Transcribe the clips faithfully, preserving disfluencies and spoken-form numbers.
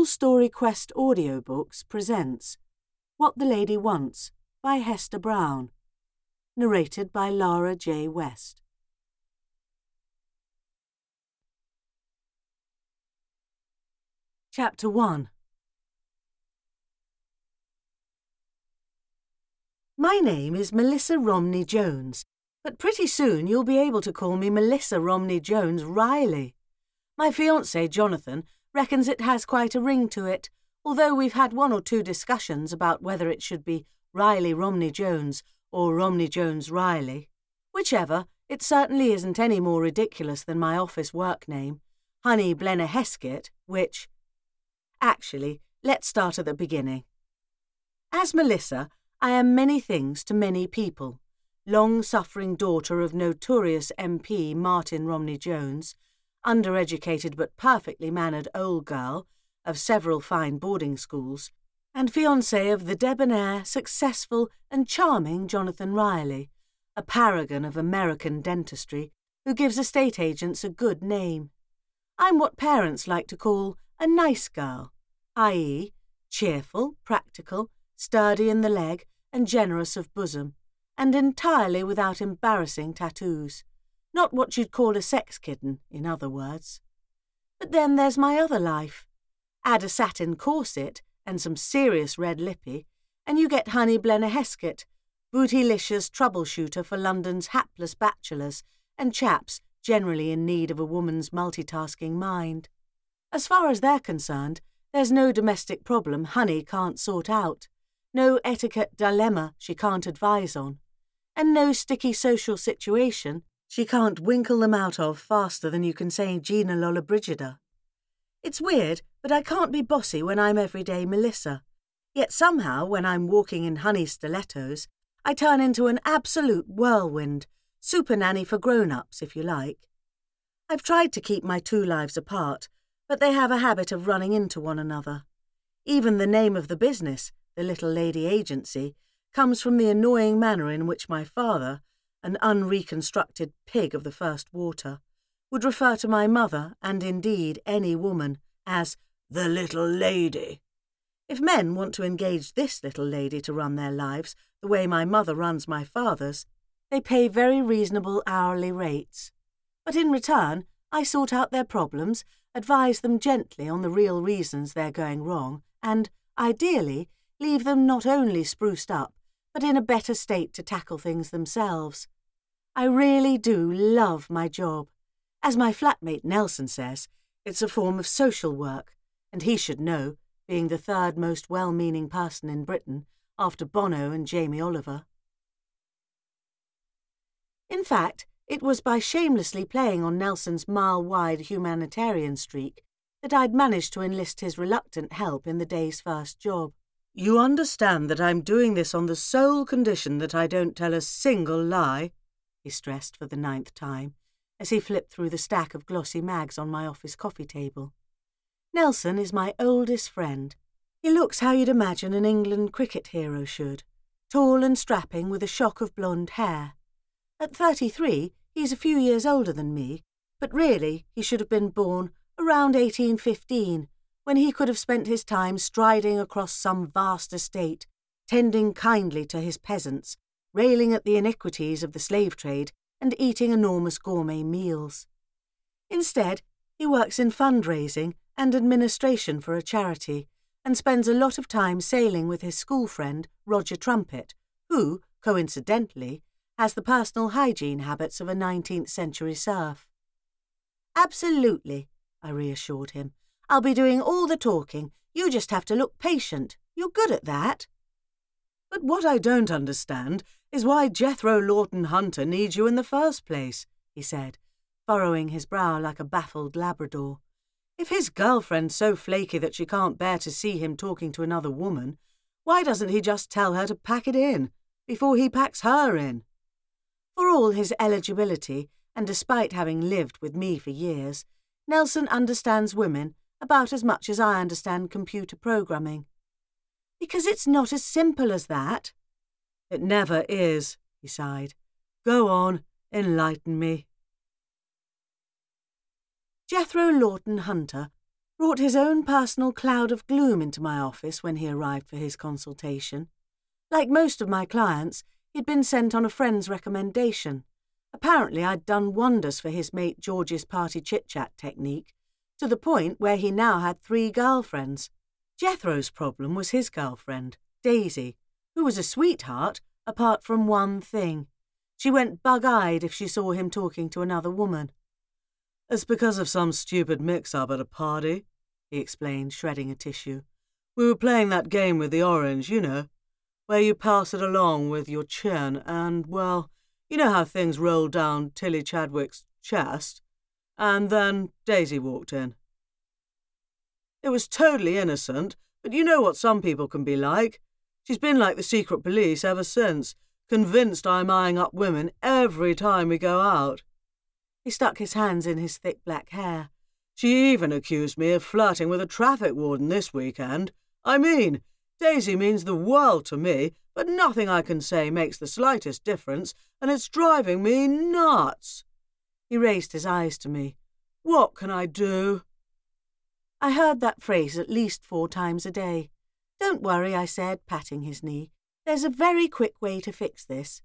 Full Story Quest Audiobooks presents What the Lady Wants by Hester Browne. Narrated by Lara J. West. Chapter one. My name is Melissa Romney Jones, but pretty soon you'll be able to call me Melissa Romney Jones Riley. My fiancé, Jonathan, reckons it has quite a ring to it, although we've had one or two discussions about whether it should be Riley Romney Jones or Romney Jones Riley. Whichever, it certainly isn't any more ridiculous than my office work name, Honey Blenner Heskett, which... Actually, let's start at the beginning. As Melissa, I am many things to many people. Long-suffering daughter of notorious M P Martin Romney Jones, undereducated but perfectly mannered old girl of several fine boarding schools, and fiancé of the debonair, successful and charming Jonathan Riley, a paragon of American dentistry who gives estate agents a good name. I'm what parents like to call a nice girl, that is, cheerful, practical, sturdy in the leg and generous of bosom, and entirely without embarrassing tattoos. Not what you'd call a sex kitten, in other words. But then there's my other life. Add a satin corset and some serious red lippy, and you get Honey Blenner Heskett, bootylicious troubleshooter for London's hapless bachelors and chaps generally in need of a woman's multitasking mind. As far as they're concerned, there's no domestic problem Honey can't sort out, no etiquette dilemma she can't advise on, and no sticky social situation she can't winkle them out of faster than you can say Gina Lollobrigida. It's weird, but I can't be bossy when I'm everyday Melissa. Yet somehow, when I'm walking in Honey stilettos, I turn into an absolute whirlwind, super nanny for grown-ups, if you like. I've tried to keep my two lives apart, but they have a habit of running into one another. Even the name of the business, the Little Lady Agency, comes from the annoying manner in which my father, an unreconstructed pig of the first water, would refer to my mother, and indeed any woman, as the little lady. If men want to engage this little lady to run their lives the way my mother runs my father's, they pay very reasonable hourly rates. But in return, I sort out their problems, advise them gently on the real reasons they're going wrong, and, ideally, leave them not only spruced up, but in a better state to tackle things themselves. I really do love my job. As my flatmate Nelson says, it's a form of social work, and he should know, being the third most well-meaning person in Britain, after Bono and Jamie Oliver. In fact, it was by shamelessly playing on Nelson's mile-wide humanitarian streak that I'd managed to enlist his reluctant help in the day's first job. You understand that I'm doing this on the sole condition that I don't tell a single lie, he stressed for the ninth time, as he flipped through the stack of glossy mags on my office coffee table. Nelson is my oldest friend. He looks how you'd imagine an England cricket hero should, tall and strapping with a shock of blonde hair. At thirty-three, he's a few years older than me, but really he should have been born around eighteen fifteen, when he could have spent his time striding across some vast estate, tending kindly to his peasants, railing at the iniquities of the slave trade, and eating enormous gourmet meals. Instead, he works in fundraising and administration for a charity, and spends a lot of time sailing with his school friend, Roger Trumpet, who, coincidentally, has the personal hygiene habits of a nineteenth century serf. Absolutely, I reassured him. I'll be doing all the talking. You just have to look patient. You're good at that. But what I don't understand is why Jethro Lawton Hunter needs you in the first place, he said, furrowing his brow like a baffled Labrador. If his girlfriend's so flaky that she can't bear to see him talking to another woman, why doesn't he just tell her to pack it in before he packs her in? For all his eligibility, and despite having lived with me for years, Nelson understands women about as much as I understand computer programming. Because it's not as simple as that. It never is, he sighed. Go on, enlighten me. Jethro Lawton Hunter brought his own personal cloud of gloom into my office when he arrived for his consultation. Like most of my clients, he'd been sent on a friend's recommendation. Apparently I'd done wonders for his mate George's party chit-chat technique, to the point where he now had three girlfriends. Jethro's problem was his girlfriend, Daisy, who was a sweetheart, apart from one thing. She went bug-eyed if she saw him talking to another woman. "It's because of some stupid mix-up at a party," he explained, shredding a tissue. "We were playing that game with the orange, you know, where you pass it along with your chin and, well, you know how things roll down Tilly Chadwick's chest. And then Daisy walked in. It was totally innocent, but you know what some people can be like. She's been like the secret police ever since, convinced I'm eyeing up women every time we go out." He stuck his hands in his thick black hair. "She even accused me of flirting with a traffic warden this weekend. I mean, Daisy means the world to me, but nothing I can say makes the slightest difference, and it's driving me nuts." He raised his eyes to me. "What can I do?" I heard that phrase at least four times a day. "Don't worry," I said, patting his knee. "There's a very quick way to fix this."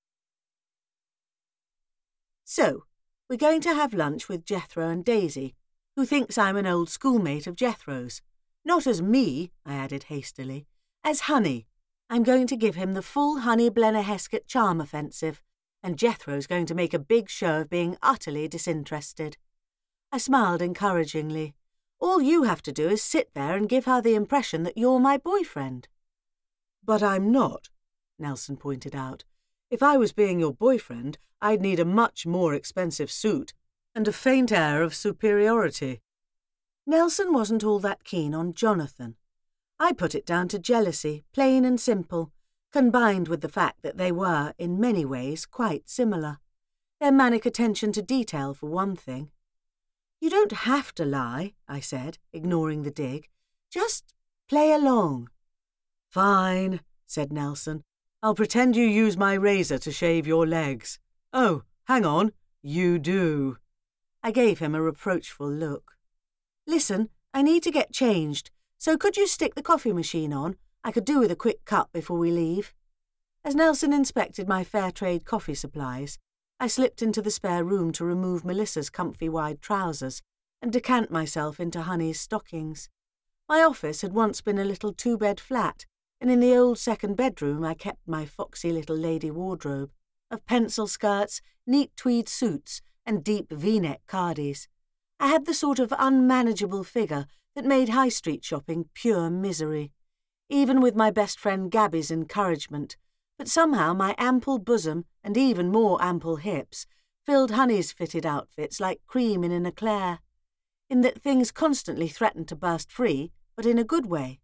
So, we're going to have lunch with Jethro and Daisy, who thinks I'm an old schoolmate of Jethro's. Not as me, I added hastily, as Honey. I'm going to give him the full Honey Blennerheskett charm offensive, and Jethro's going to make a big show of being utterly disinterested. I smiled encouragingly. All you have to do is sit there and give her the impression that you're my boyfriend. "But I'm not," Nelson pointed out. "If I was being your boyfriend, I'd need a much more expensive suit and a faint air of superiority." Nelson wasn't all that keen on Jonathan. I put it down to jealousy, plain and simple, combined with the fact that they were, in many ways, quite similar. Their manic attention to detail, for one thing. "You don't have to lie," I said, ignoring the dig. "Just play along." "Fine," said Nelson. "I'll pretend you use my razor to shave your legs. Oh, hang on, you do." I gave him a reproachful look. "Listen, I need to get changed, so could you stick the coffee machine on? I could do with a quick cup before we leave." As Nelson inspected my fair trade coffee supplies, I slipped into the spare room to remove Melissa's comfy wide trousers and decant myself into Honey's stockings. My office had once been a little two-bed flat, and in the old second bedroom I kept my foxy little lady wardrobe of pencil skirts, neat tweed suits, and deep V-neck cardies. I had the sort of unmanageable figure that made high street shopping pure misery, even with my best friend Gabby's encouragement, but somehow my ample bosom and even more ample hips filled Honey's fitted outfits like cream in an eclair, in that things constantly threatened to burst free, but in a good way.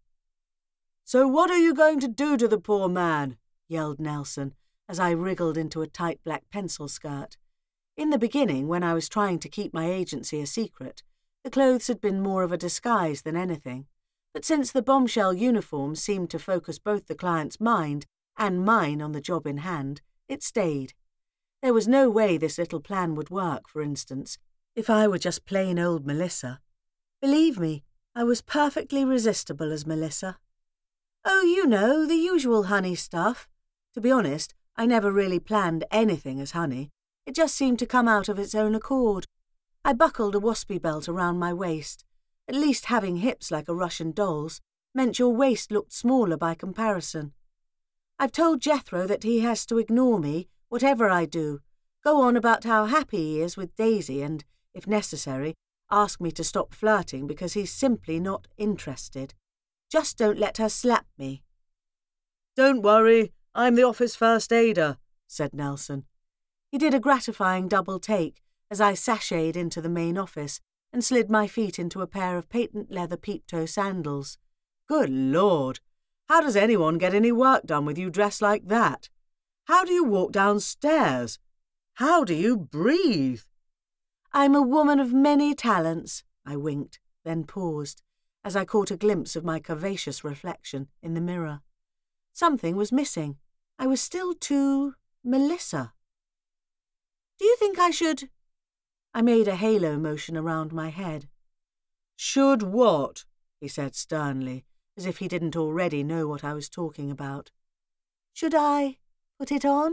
"So what are you going to do to the poor man?" yelled Nelson, as I wriggled into a tight black pencil skirt. In the beginning, when I was trying to keep my agency a secret, the clothes had been more of a disguise than anything, but since the bombshell uniform seemed to focus both the client's mind and mine on the job in hand, it stayed. There was no way this little plan would work, for instance, if I were just plain old Melissa. Believe me, I was perfectly resistible as Melissa. "Oh, you know, the usual Honey stuff. To be honest, I never really planned anything as Honey. It just seemed to come out of its own accord. I buckled a waspy belt around my waist. At least having hips like a Russian doll's meant your waist looked smaller by comparison. I've told Jethro that he has to ignore me, whatever I do, go on about how happy he is with Daisy and, if necessary, ask me to stop flirting because he's simply not interested. Just don't let her slap me." "Don't worry, I'm the office first aider," said Nelson. He did a gratifying double take as I sashayed into the main office and slid my feet into a pair of patent leather peep-toe sandals. "Good Lord! How does anyone get any work done with you dressed like that? How do you walk downstairs? How do you breathe?" "I'm a woman of many talents," I winked, then paused, as I caught a glimpse of my curvaceous reflection in the mirror. Something was missing. I was still too Melissa. "Do you think I should—" I made a halo motion around my head. Should what? He said sternly, as if he didn't already know what I was talking about. Should I put it on?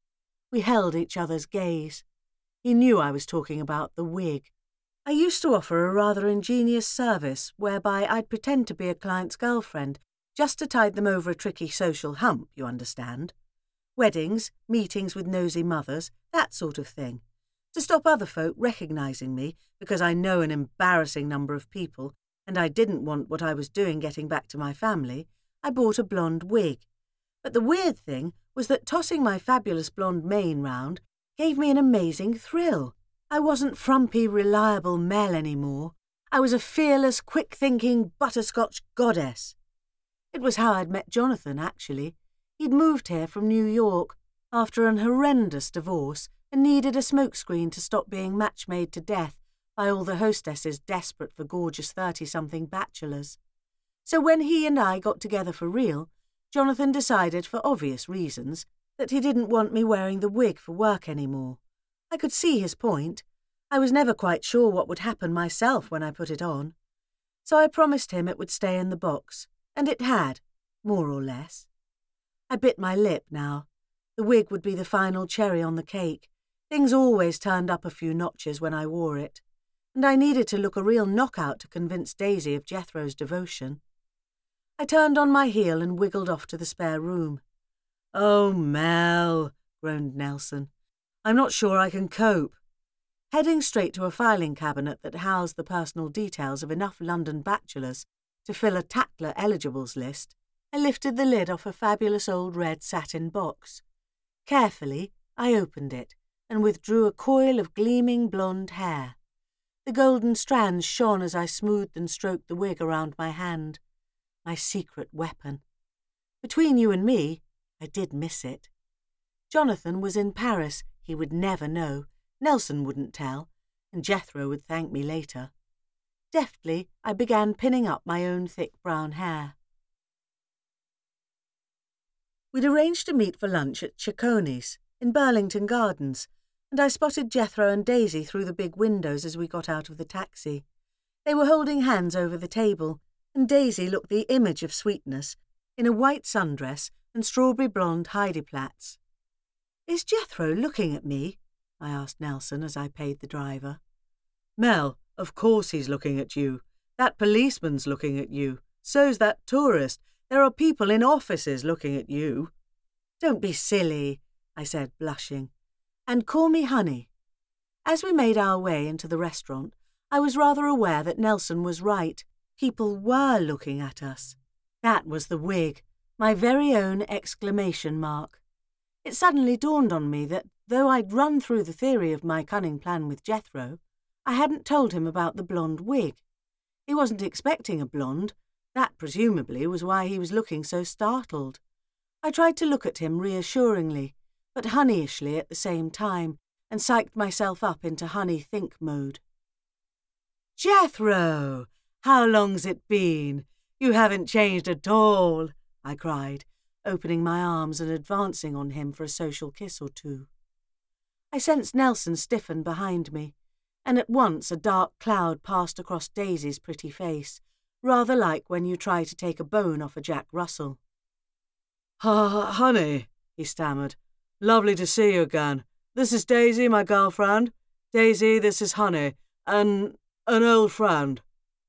We held each other's gaze. He knew I was talking about the wig. I used to offer a rather ingenious service whereby I'd pretend to be a client's girlfriend just to tide them over a tricky social hump, you understand. Weddings, meetings with nosy mothers, that sort of thing. To stop other folk recognising me because I know an embarrassing number of people and I didn't want what I was doing getting back to my family, I bought a blonde wig. But the weird thing was that tossing my fabulous blonde mane round gave me an amazing thrill. I wasn't frumpy, reliable Mel anymore. I was a fearless, quick-thinking, butterscotch goddess. It was how I'd met Jonathan, actually. He'd moved here from New York after an horrendous divorce and needed a smokescreen to stop being match-made to death by all the hostesses desperate for gorgeous thirty-something bachelors. So when he and I got together for real, Jonathan decided, for obvious reasons, that he didn't want me wearing the wig for work anymore. I could see his point. I was never quite sure what would happen myself when I put it on. So I promised him it would stay in the box, and it had, more or less. I bit my lip now. The wig would be the final cherry on the cake. Things always turned up a few notches when I wore it, and I needed to look a real knockout to convince Daisy of Jethro's devotion. I turned on my heel and wiggled off to the spare room. "Oh, Mel," groaned Nelson. "I'm not sure I can cope." Heading straight to a filing cabinet that housed the personal details of enough London bachelors to fill a Tatler eligibles list, I lifted the lid off a fabulous old red satin box. Carefully, I opened it and withdrew a coil of gleaming blonde hair. The golden strands shone as I smoothed and stroked the wig around my hand. My secret weapon. Between you and me, I did miss it. Jonathan was in Paris. He would never know. Nelson wouldn't tell, and Jethro would thank me later. Deftly, I began pinning up my own thick brown hair. We'd arranged to meet for lunch at Cicconi's, in Burlington Gardens, and I spotted Jethro and Daisy through the big windows as we got out of the taxi. They were holding hands over the table, and Daisy looked the image of sweetness, in a white sundress and strawberry blonde Heidi-Platz. "Is Jethro looking at me?" I asked Nelson as I paid the driver. "Mel, of course he's looking at you. That policeman's looking at you. So's that tourist. There are people in offices looking at you." "Don't be silly," I said, blushing. "And call me honey." As we made our way into the restaurant, I was rather aware that Nelson was right. People were looking at us. That was the wig, my very own exclamation mark. It suddenly dawned on me that, though I'd run through the theory of my cunning plan with Jethro, I hadn't told him about the blonde wig. He wasn't expecting a blonde. That, presumably, was why he was looking so startled. I tried to look at him reassuringly, but honeyishly at the same time, and psyched myself up into honey think mode. "Jethro! How long's it been? You haven't changed at all," I cried, opening my arms and advancing on him for a social kiss or two. I sensed Nelson stiffen behind me, and at once a dark cloud passed across Daisy's pretty face, rather like when you try to take a bone off a Jack Russell. "Ha, honey," he stammered. "Lovely to see you again. This is Daisy, my girlfriend. Daisy, this is Honey, an, an old friend."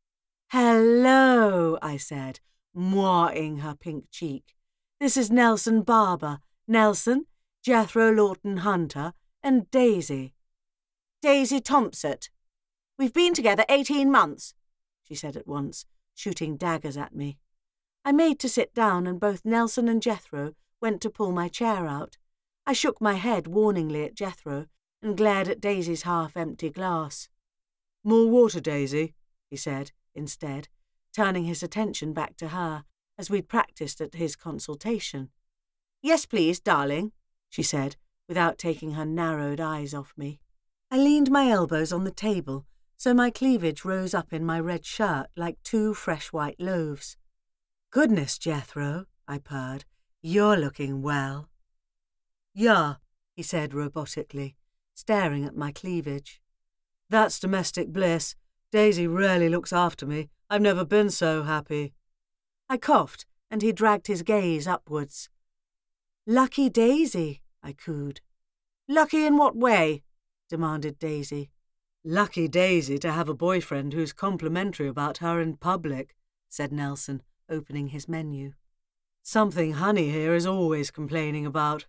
"Hello," I said, mwah-ing her pink cheek. "This is Nelson Barber. Nelson, Jethro Lawton-Hunter, and Daisy." "Daisy Thompson. We've been together eighteen months, she said at once, shooting daggers at me. I made to sit down, and both Nelson and Jethro went to pull my chair out. I shook my head warningly at Jethro and glared at Daisy's half-empty glass. "More water, Daisy," he said, instead, turning his attention back to her, as we'd practised at his consultation. "Yes, please, darling," she said, without taking her narrowed eyes off me. I leaned my elbows on the table, so my cleavage rose up in my red shirt like two fresh white loaves. "Goodness, Jethro," I purred, "you're looking well." "Yeah," he said robotically, staring at my cleavage. "That's domestic bliss. Daisy rarely looks after me. I've never been so happy. I coughed, and he dragged his gaze upwards. Lucky Daisy, I cooed. Lucky in what way? Demanded Daisy. Lucky Daisy to have a boyfriend who's complimentary about her in public, said Nelson, opening his menu. Something Honey here is always complaining about.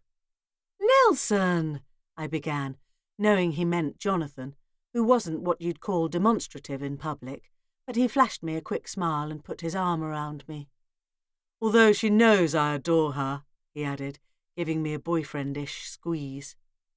Nelson, I began, knowing he meant Jonathan, who wasn't what you'd call demonstrative in public, but he flashed me a quick smile and put his arm around me. Although she knows I adore her, he added, giving me a boyfriendish squeeze.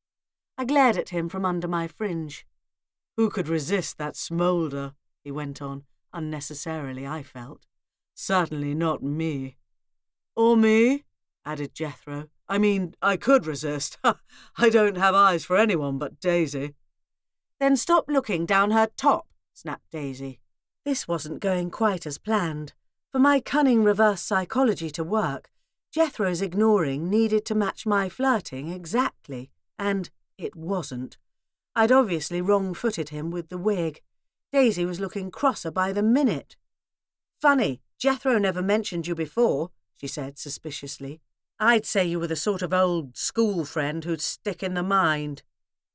I glared at him from under my fringe. Who could resist that smoulder? He went on, unnecessarily, I felt. Certainly not me. Or me, added Jethro. I mean, I could resist. I don't have eyes for anyone but Daisy. Then stop looking down her top, snapped Daisy. This wasn't going quite as planned. For my cunning reverse psychology to work, Jethro's ignoring needed to match my flirting exactly, and it wasn't. I'd obviously wrong-footed him with the wig. Daisy was looking crosser by the minute. Funny, Jethro never mentioned you before, she said suspiciously. I'd say you were the sort of old school friend who'd stick in the mind.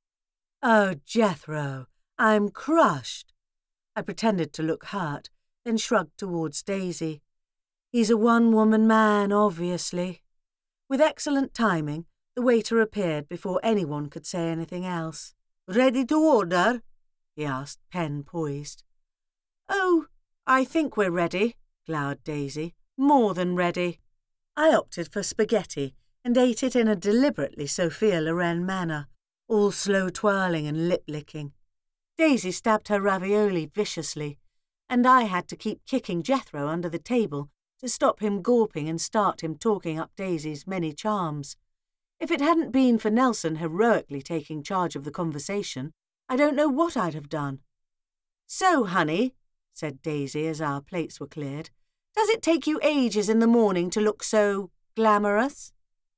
Oh, Jethro, I'm crushed. I pretended to look hurt, then shrugged towards Daisy. He's a one-woman man, obviously. With excellent timing, the waiter appeared before anyone could say anything else. Ready to order? He asked, pen poised. Oh, I think we're ready, glowered Daisy. More than ready. I opted for spaghetti and ate it in a deliberately Sophia Loren manner, all slow twirling and lip-licking. Daisy stabbed her ravioli viciously, and I had to keep kicking Jethro under the table to stop him gawping and start him talking up Daisy's many charms. If it hadn't been for Nelson heroically taking charge of the conversation, I don't know what I'd have done. So, honey, said Daisy as our plates were cleared, does it take you ages in the morning to look so glamorous?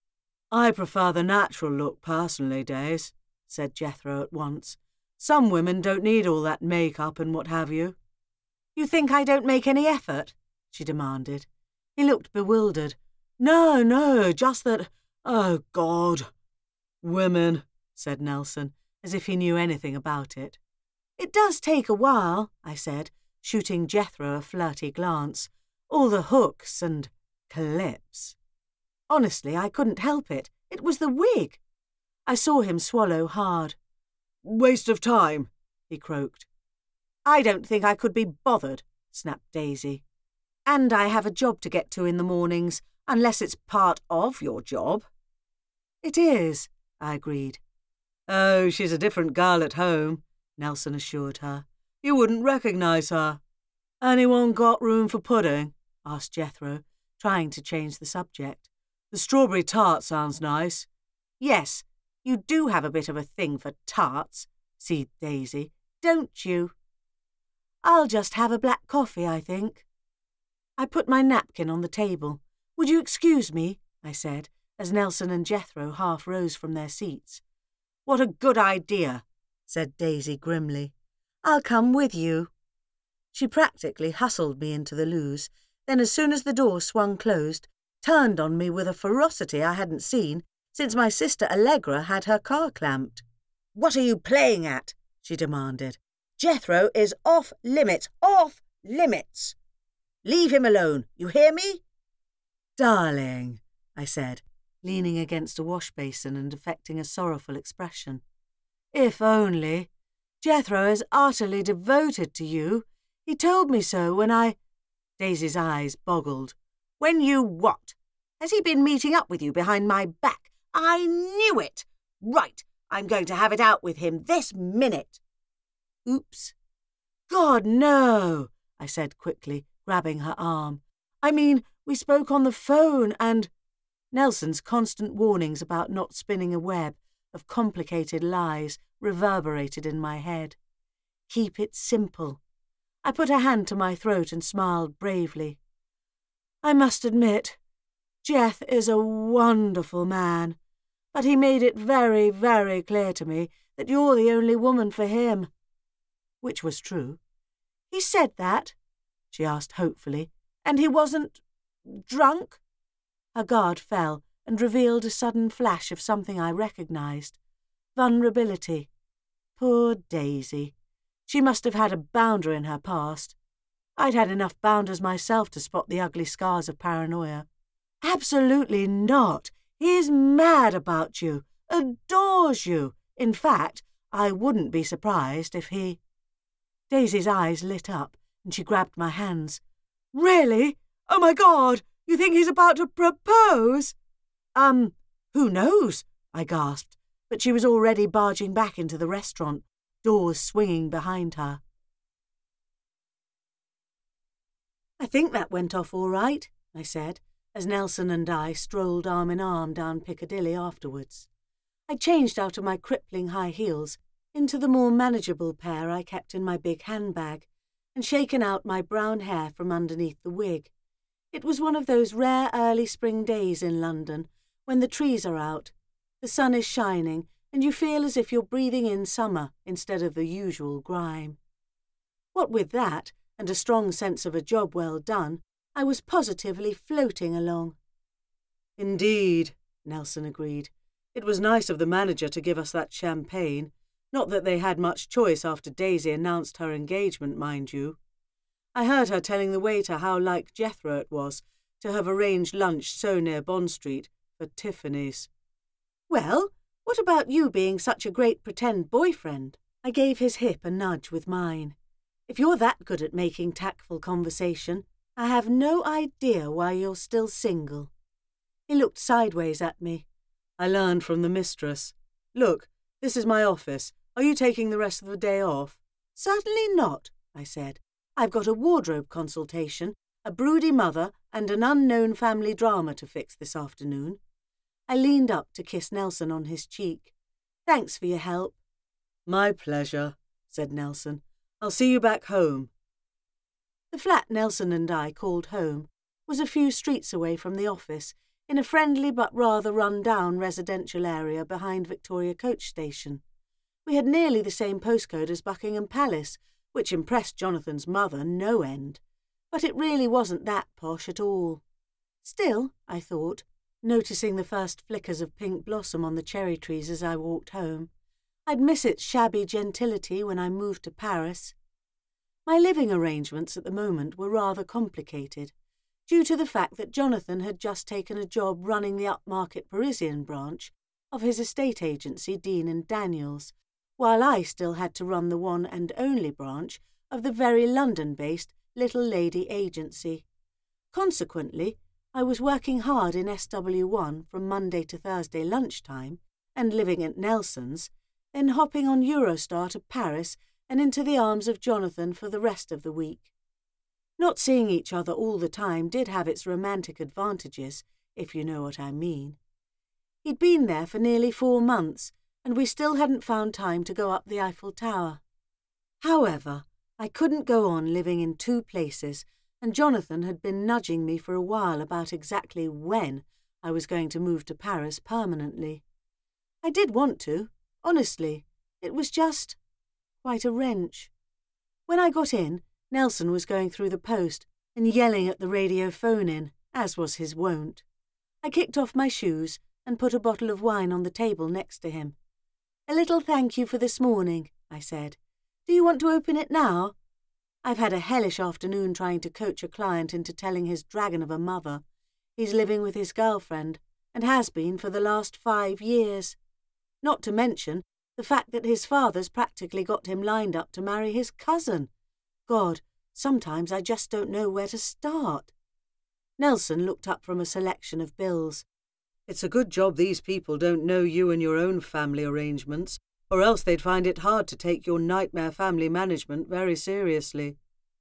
I prefer the natural look personally, Daisy, said Jethro at once. Some women don't need all that make-up and what have you. You think I don't make any effort? She demanded. He looked bewildered. No, no, just that... Oh, God. Women, said Nelson, as if he knew anything about it. It does take a while, I said, shooting Jethro a flirty glance. All the hooks and clips. Honestly, I couldn't help it. It was the wig. I saw him swallow hard. Waste of time, he croaked. I don't think I could be bothered, snapped Daisy. And I have a job to get to in the mornings, unless it's part of your job. It is, I agreed. Oh, she's a different girl at home, Nelson assured her. You wouldn't recognise her. Anyone got room for pudding? Asked Jethro, trying to change the subject. The strawberry tart sounds nice. Yes, you do have a bit of a thing for tarts, seethed Daisy, don't you? I'll just have a black coffee, I think. I put my napkin on the table. Would you excuse me? I said, as Nelson and Jethro half rose from their seats. What a good idea, said Daisy grimly. I'll come with you. She practically hustled me into the loos, then as soon as the door swung closed, turned on me with a ferocity I hadn't seen since my sister Allegra had her car clamped. What are you playing at? She demanded. Jethro is off limits, off limits. Leave him alone, you hear me? Darling, I said, leaning against a wash basin and affecting a sorrowful expression. If only. Jethro is utterly devoted to you. He told me so when I... Daisy's eyes boggled. When you what? Has he been meeting up with you behind my back? I knew it! Right, I'm going to have it out with him this minute. Oops. God, no, I said quickly, grabbing her arm. I mean, we spoke on the phone and... Nelson's constant warnings about not spinning a web of complicated lies reverberated in my head. Keep it simple. I put a hand to my throat and smiled bravely. I must admit, Jeth is a wonderful man, but he made it very, very clear to me that you're the only woman for him. Which was true. He said that?" she asked hopefully. "And he wasn't drunk?" Her guard fell and revealed a sudden flash of something I recognised. Vulnerability. Poor Daisy. She must have had a bounder in her past. I'd had enough bounders myself to spot the ugly scars of paranoia. "Absolutely not. He is mad about you. Adores you. In fact, I wouldn't be surprised if he—" Daisy's eyes lit up and she grabbed my hands. "Really? Oh my God! You think he's about to propose?" Um, who knows?" I gasped, but she was already barging back into the restaurant, doors swinging behind her. "I think that went off all right," I said, as Nelson and I strolled arm in arm down Piccadilly afterwards. I changed out of my crippling high heels into the more manageable pair I kept in my big handbag, and shaken out my brown hair from underneath the wig. It was one of those rare early spring days in London when the trees are out, the sun is shining, and you feel as if you're breathing in summer instead of the usual grime. What with that, and a strong sense of a job well done, I was positively floating along. "Indeed," Nelson agreed. "It was nice of the manager to give us that champagne. Not that they had much choice after Daisy announced her engagement, mind you. I heard her telling the waiter how like Jethro it was to have arranged lunch so near Bond Street for Tiffany's." "Well, what about you being such a great pretend boyfriend?" I gave his hip a nudge with mine. "If you're that good at making tactful conversation, I have no idea why you're still single." He looked sideways at me. "I learned from the mistress. Look, this is my office. Are you taking the rest of the day off?" "Certainly not," I said. "I've got a wardrobe consultation, a broody mother, and an unknown family drama to fix this afternoon." I leaned up to kiss Nelson on his cheek. "Thanks for your help." "My pleasure," said Nelson. "I'll see you back home." The flat Nelson and I called home was a few streets away from the office, in a friendly but rather run-down residential area behind Victoria Coach Station. We had nearly the same postcode as Buckingham Palace, which impressed Jonathan's mother no end. But it really wasn't that posh at all. Still, I thought, noticing the first flickers of pink blossom on the cherry trees as I walked home, I'd miss its shabby gentility when I moved to Paris. My living arrangements at the moment were rather complicated, due to the fact that Jonathan had just taken a job running the upmarket Parisian branch of his estate agency Dean and Daniels, while I still had to run the one and only branch of the very London-based Little Lady Agency. Consequently, I was working hard in S W one from Monday to Thursday lunchtime, and living at Nelson's, then hopping on Eurostar to Paris and into the arms of Jonathan for the rest of the week. Not seeing each other all the time did have its romantic advantages, if you know what I mean. He'd been there for nearly four months, and we still hadn't found time to go up the Eiffel Tower. However, I couldn't go on living in two places, and Jonathan had been nudging me for a while about exactly when I was going to move to Paris permanently. I did want to, honestly. It was just quite a wrench. When I got in, Nelson was going through the post and yelling at the radio phone-in, as was his wont. I kicked off my shoes and put a bottle of wine on the table next to him. "A little thank you for this morning," I said. "Do you want to open it now? I've had a hellish afternoon trying to coach a client into telling his dragon of a mother he's living with his girlfriend, and has been for the last five years. Not to mention the fact that his father's practically got him lined up to marry his cousin. God, sometimes I just don't know where to start." Nelson looked up from a selection of bills. "It's a good job these people don't know you and your own family arrangements, or else they'd find it hard to take your nightmare family management very seriously."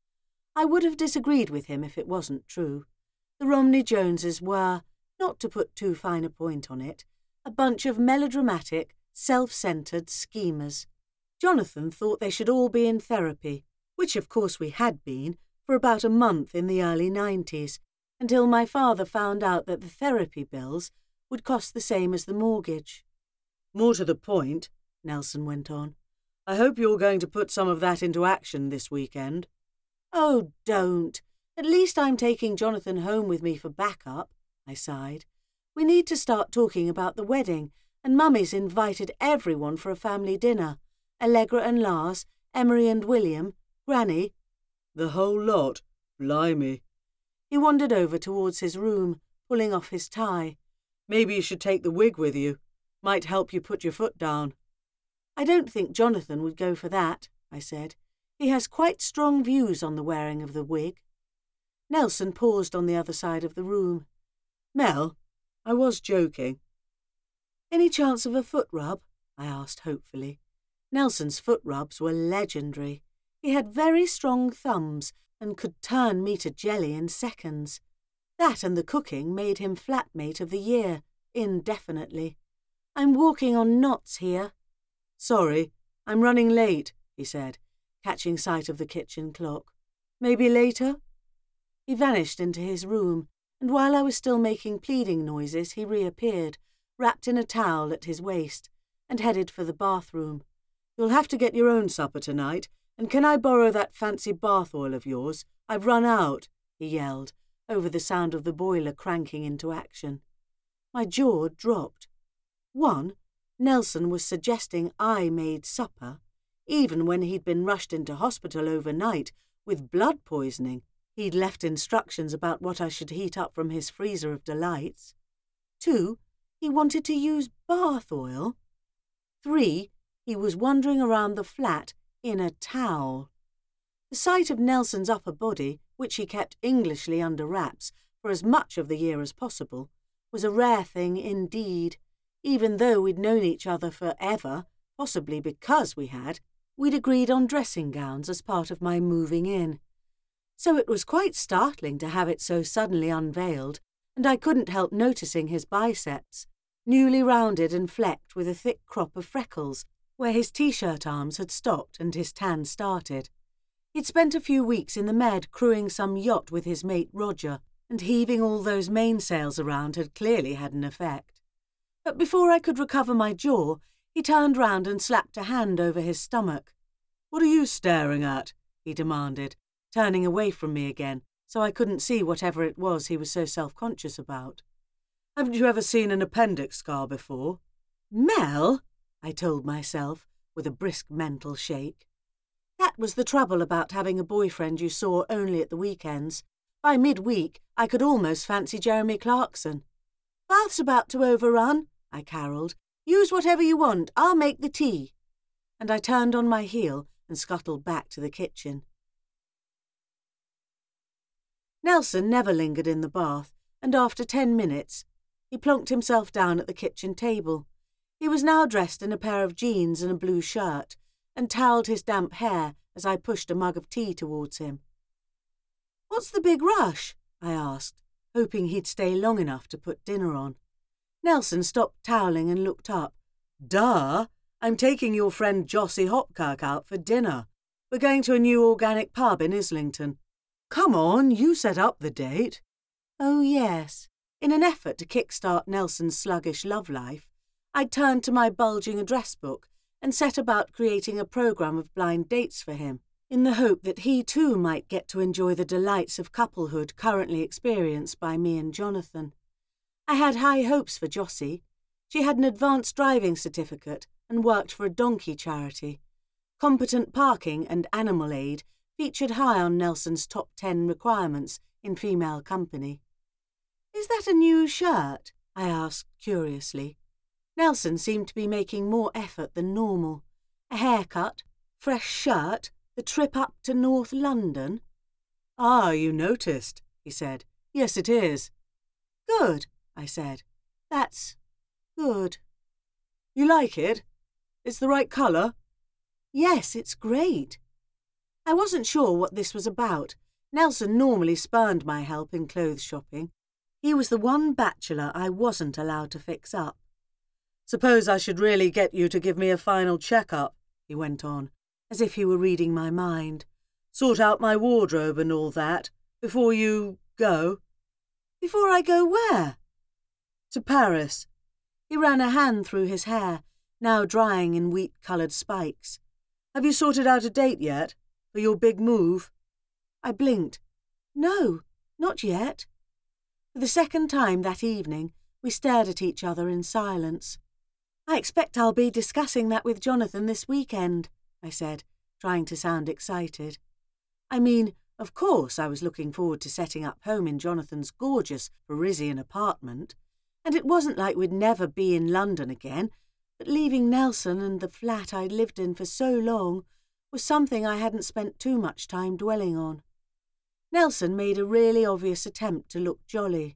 I would have disagreed with him if it wasn't true. The Romney Joneses were, not to put too fine a point on it, a bunch of melodramatic, self-centred schemers. Jonathan thought they should all be in therapy, which of course we had been, for about a month in the early nineties, until my father found out that the therapy bills would cost the same as the mortgage. "More to the point," Nelson went on, "I hope you're going to put some of that into action this weekend." Oh, don't. At least I'm taking Jonathan home with me for backup, I sighed. We need to start talking about the wedding, and Mummy's invited everyone for a family dinner. Allegra and Lars, Emery and William, Granny. The whole lot? Blimey. He wandered over towards his room, pulling off his tie. Maybe you should take the wig with you. Might help you put your foot down. I don't think Jonathan would go for that, I said. He has quite strong views on the wearing of the wig. Nelson paused on the other side of the room. Mel, I was joking. Any chance of a foot rub? I asked hopefully. Nelson's foot rubs were legendary. He had very strong thumbs and could turn me to jelly in seconds. That and the cooking made him flatmate of the year, indefinitely. I'm walking on knots here. Sorry, I'm running late, he said, catching sight of the kitchen clock. Maybe later? He vanished into his room, and while I was still making pleading noises, he reappeared, wrapped in a towel at his waist, and headed for the bathroom. You'll have to get your own supper tonight, and can I borrow that fancy bath oil of yours? I've run out, he yelled, over the sound of the boiler cranking into action. My jaw dropped. One, Nelson was suggesting I made supper, even when he'd been rushed into hospital overnight with blood poisoning. He'd left instructions about what I should heat up from his freezer of delights. Two, he wanted to use bath oil. Three, he was wandering around the flat in a towel. The sight of Nelson's upper body, which he kept Englishly under wraps for as much of the year as possible, was a rare thing indeed. Even though we'd known each other forever, possibly because we had, we'd agreed on dressing gowns as part of my moving in. So it was quite startling to have it so suddenly unveiled, and I couldn't help noticing his biceps, newly rounded and flecked with a thick crop of freckles, where his T-shirt arms had stopped and his tan started. He'd spent a few weeks in the Med crewing some yacht with his mate Roger, and heaving all those mainsails around had clearly had an effect. But before I could recover my jaw, he turned round and slapped a hand over his stomach. "What are you staring at?" he demanded, turning away from me again, so I couldn't see whatever it was he was so self-conscious about. "Haven't you ever seen an appendix scar before?" "Mel," I told myself, with a brisk mental shake. That was the trouble about having a boyfriend you saw only at the weekends. By mid-week, I could almost fancy Jeremy Clarkson. "Bath's about to overrun," I caroled. "Use whatever you want, I'll make the tea." And I turned on my heel and scuttled back to the kitchen. Nelson never lingered in the bath, and after ten minutes, he plonked himself down at the kitchen table. He was now dressed in a pair of jeans and a blue shirt, and towelled his damp hair as I pushed a mug of tea towards him. "What's the big rush?" I asked, hoping he'd stay long enough to put dinner on. Nelson stopped toweling and looked up. "Duh! I'm taking your friend Jossie Hopkirk out for dinner. We're going to a new organic pub in Islington. Come on, you set up the date." Oh, yes. In an effort to kickstart Nelson's sluggish love life, I turned to my bulging address book and set about creating a programme of blind dates for him, in the hope that he too might get to enjoy the delights of couplehood currently experienced by me and Jonathan. I had high hopes for Jossie. She had an advanced driving certificate and worked for a donkey charity. Competent parking and animal aid featured high on Nelson's top ten requirements in female company. "Is that a new shirt?" I asked curiously. Nelson seemed to be making more effort than normal. A haircut, fresh shirt, the trip up to North London. "Ah, you noticed," he said. "Yes, it is." "Good," I said. "That's good." "You like it? It's the right colour?" "Yes, it's great." I wasn't sure what this was about. Nelson normally spurned my help in clothes shopping. He was the one bachelor I wasn't allowed to fix up. "Suppose I should really get you to give me a final check-up," he went on, as if he were reading my mind. "Sort out my wardrobe and all that, before you go." "Before I go where?" "To Paris." He ran a hand through his hair, now drying in wheat-coloured spikes. "Have you sorted out a date yet, for your big move?" I blinked. No, not yet. For the second time that evening, we stared at each other in silence. I expect I'll be discussing that with Jonathan this weekend, I said, trying to sound excited. I mean, of course I was looking forward to setting up home in Jonathan's gorgeous Parisian apartment, and it wasn't like we'd never be in London again, but leaving Nelson and the flat I'd lived in for so long was something I hadn't spent too much time dwelling on. Nelson made a really obvious attempt to look jolly.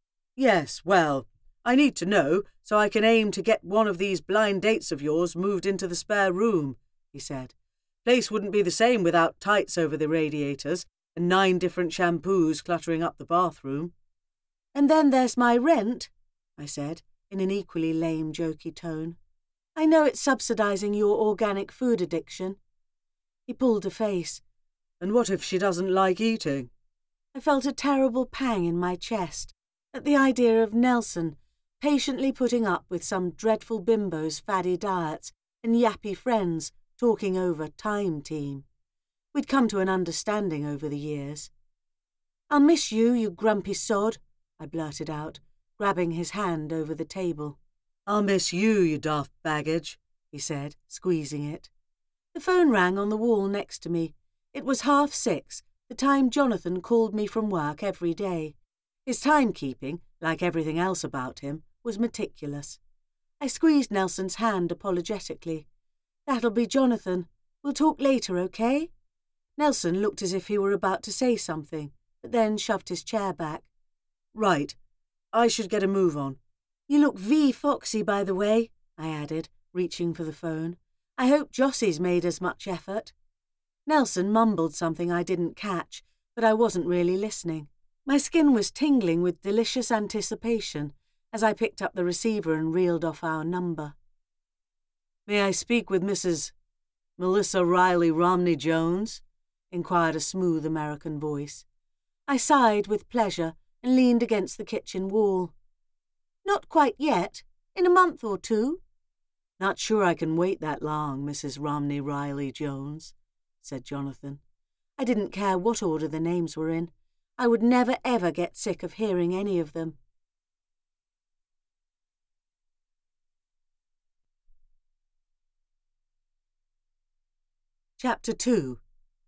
Yes, well, I need to know so I can aim to get one of these blind dates of yours moved into the spare room, he said. Place wouldn't be the same without tights over the radiators and nine different shampoos cluttering up the bathroom. And then there's my rent, I said, in an equally lame, jokey tone. I know it's subsidising your organic food addiction. He pulled a face. And what if she doesn't like eating? I felt a terrible pang in my chest at the idea of Nelson patiently putting up with some dreadful bimbo's faddy diets and yappy friends talking over Time Team. We'd come to an understanding over the years. I'll miss you, you grumpy sod, I blurted out, grabbing his hand over the table. I'll miss you, you daft baggage, he said, squeezing it. The phone rang on the wall next to me. It was half six, the time Jonathan called me from work every day. His timekeeping, like everything else about him, was meticulous. I squeezed Nelson's hand apologetically. That'll be Jonathan. We'll talk later, okay? Nelson looked as if he were about to say something, but then shoved his chair back. Right. I should get a move on. You look V foxy, by the way, I added, reaching for the phone. I hope Jossie's made as much effort. Nelson mumbled something I didn't catch, but I wasn't really listening. My skin was tingling with delicious anticipation as I picked up the receiver and reeled off our number. May I speak with Missus Melissa Riley Romney Jones? Inquired a smooth American voice. I sighed with pleasure and leaned against the kitchen wall. Not quite yet. In a month or two. Not sure I can wait that long, Missus Romney Riley Jones, said Jonathan. I didn't care what order the names were in. I would never ever get sick of hearing any of them. Chapter two.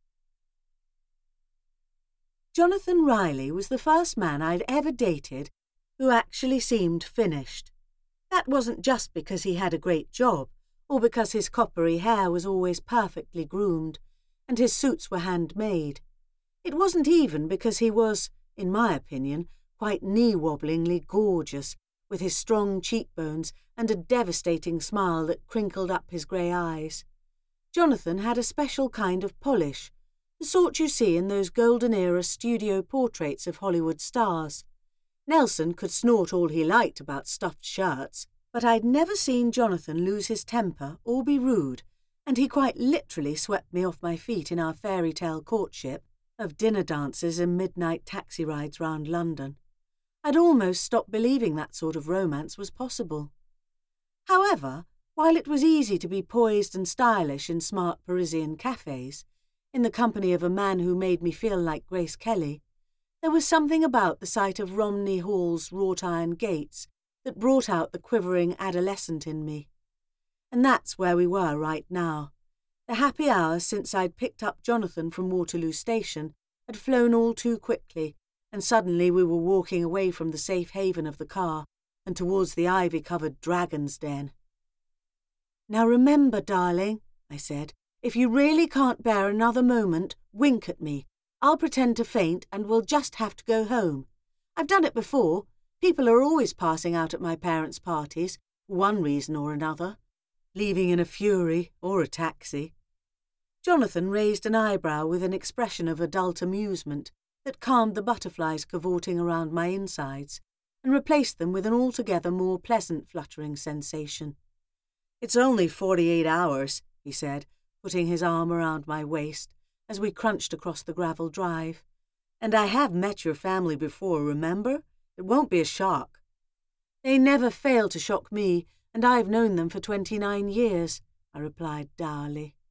Jonathan Riley was the first man I'd ever dated who actually seemed finished. That wasn't just because he had a great job, or because his coppery hair was always perfectly groomed, and his suits were handmade. It wasn't even because he was, in my opinion, quite knee-wobblingly gorgeous, with his strong cheekbones and a devastating smile that crinkled up his grey eyes. Jonathan had a special kind of polish, the sort you see in those golden-era studio portraits of Hollywood stars. Nelson could snort all he liked about stuffed shirts, but I'd never seen Jonathan lose his temper or be rude, and he quite literally swept me off my feet in our fairy-tale courtship of dinner dances and midnight taxi rides round London. I'd almost stopped believing that sort of romance was possible. However, while it was easy to be poised and stylish in smart Parisian cafes, in the company of a man who made me feel like Grace Kelly, there was something about the sight of Romney Hall's wrought-iron gates that brought out the quivering adolescent in me. And that's where we were right now. The happy hours since I'd picked up Jonathan from Waterloo Station had flown all too quickly, and suddenly we were walking away from the safe haven of the car and towards the ivy-covered Dragon's Den. "Now remember, darling," I said, "if you really can't bear another moment, wink at me. I'll pretend to faint and we'll just have to go home. I've done it before. People are always passing out at my parents' parties, for one reason or another. Leaving in a fury or a taxi." Jonathan raised an eyebrow with an expression of adult amusement that calmed the butterflies cavorting around my insides and replaced them with an altogether more pleasant fluttering sensation. "It's only forty-eight hours," he said, putting his arm around my waist as we crunched across the gravel drive. "And I have met your family before, remember? It won't be a shock." "They never fail to shock me, and I've known them for twenty-nine years," I replied dourly.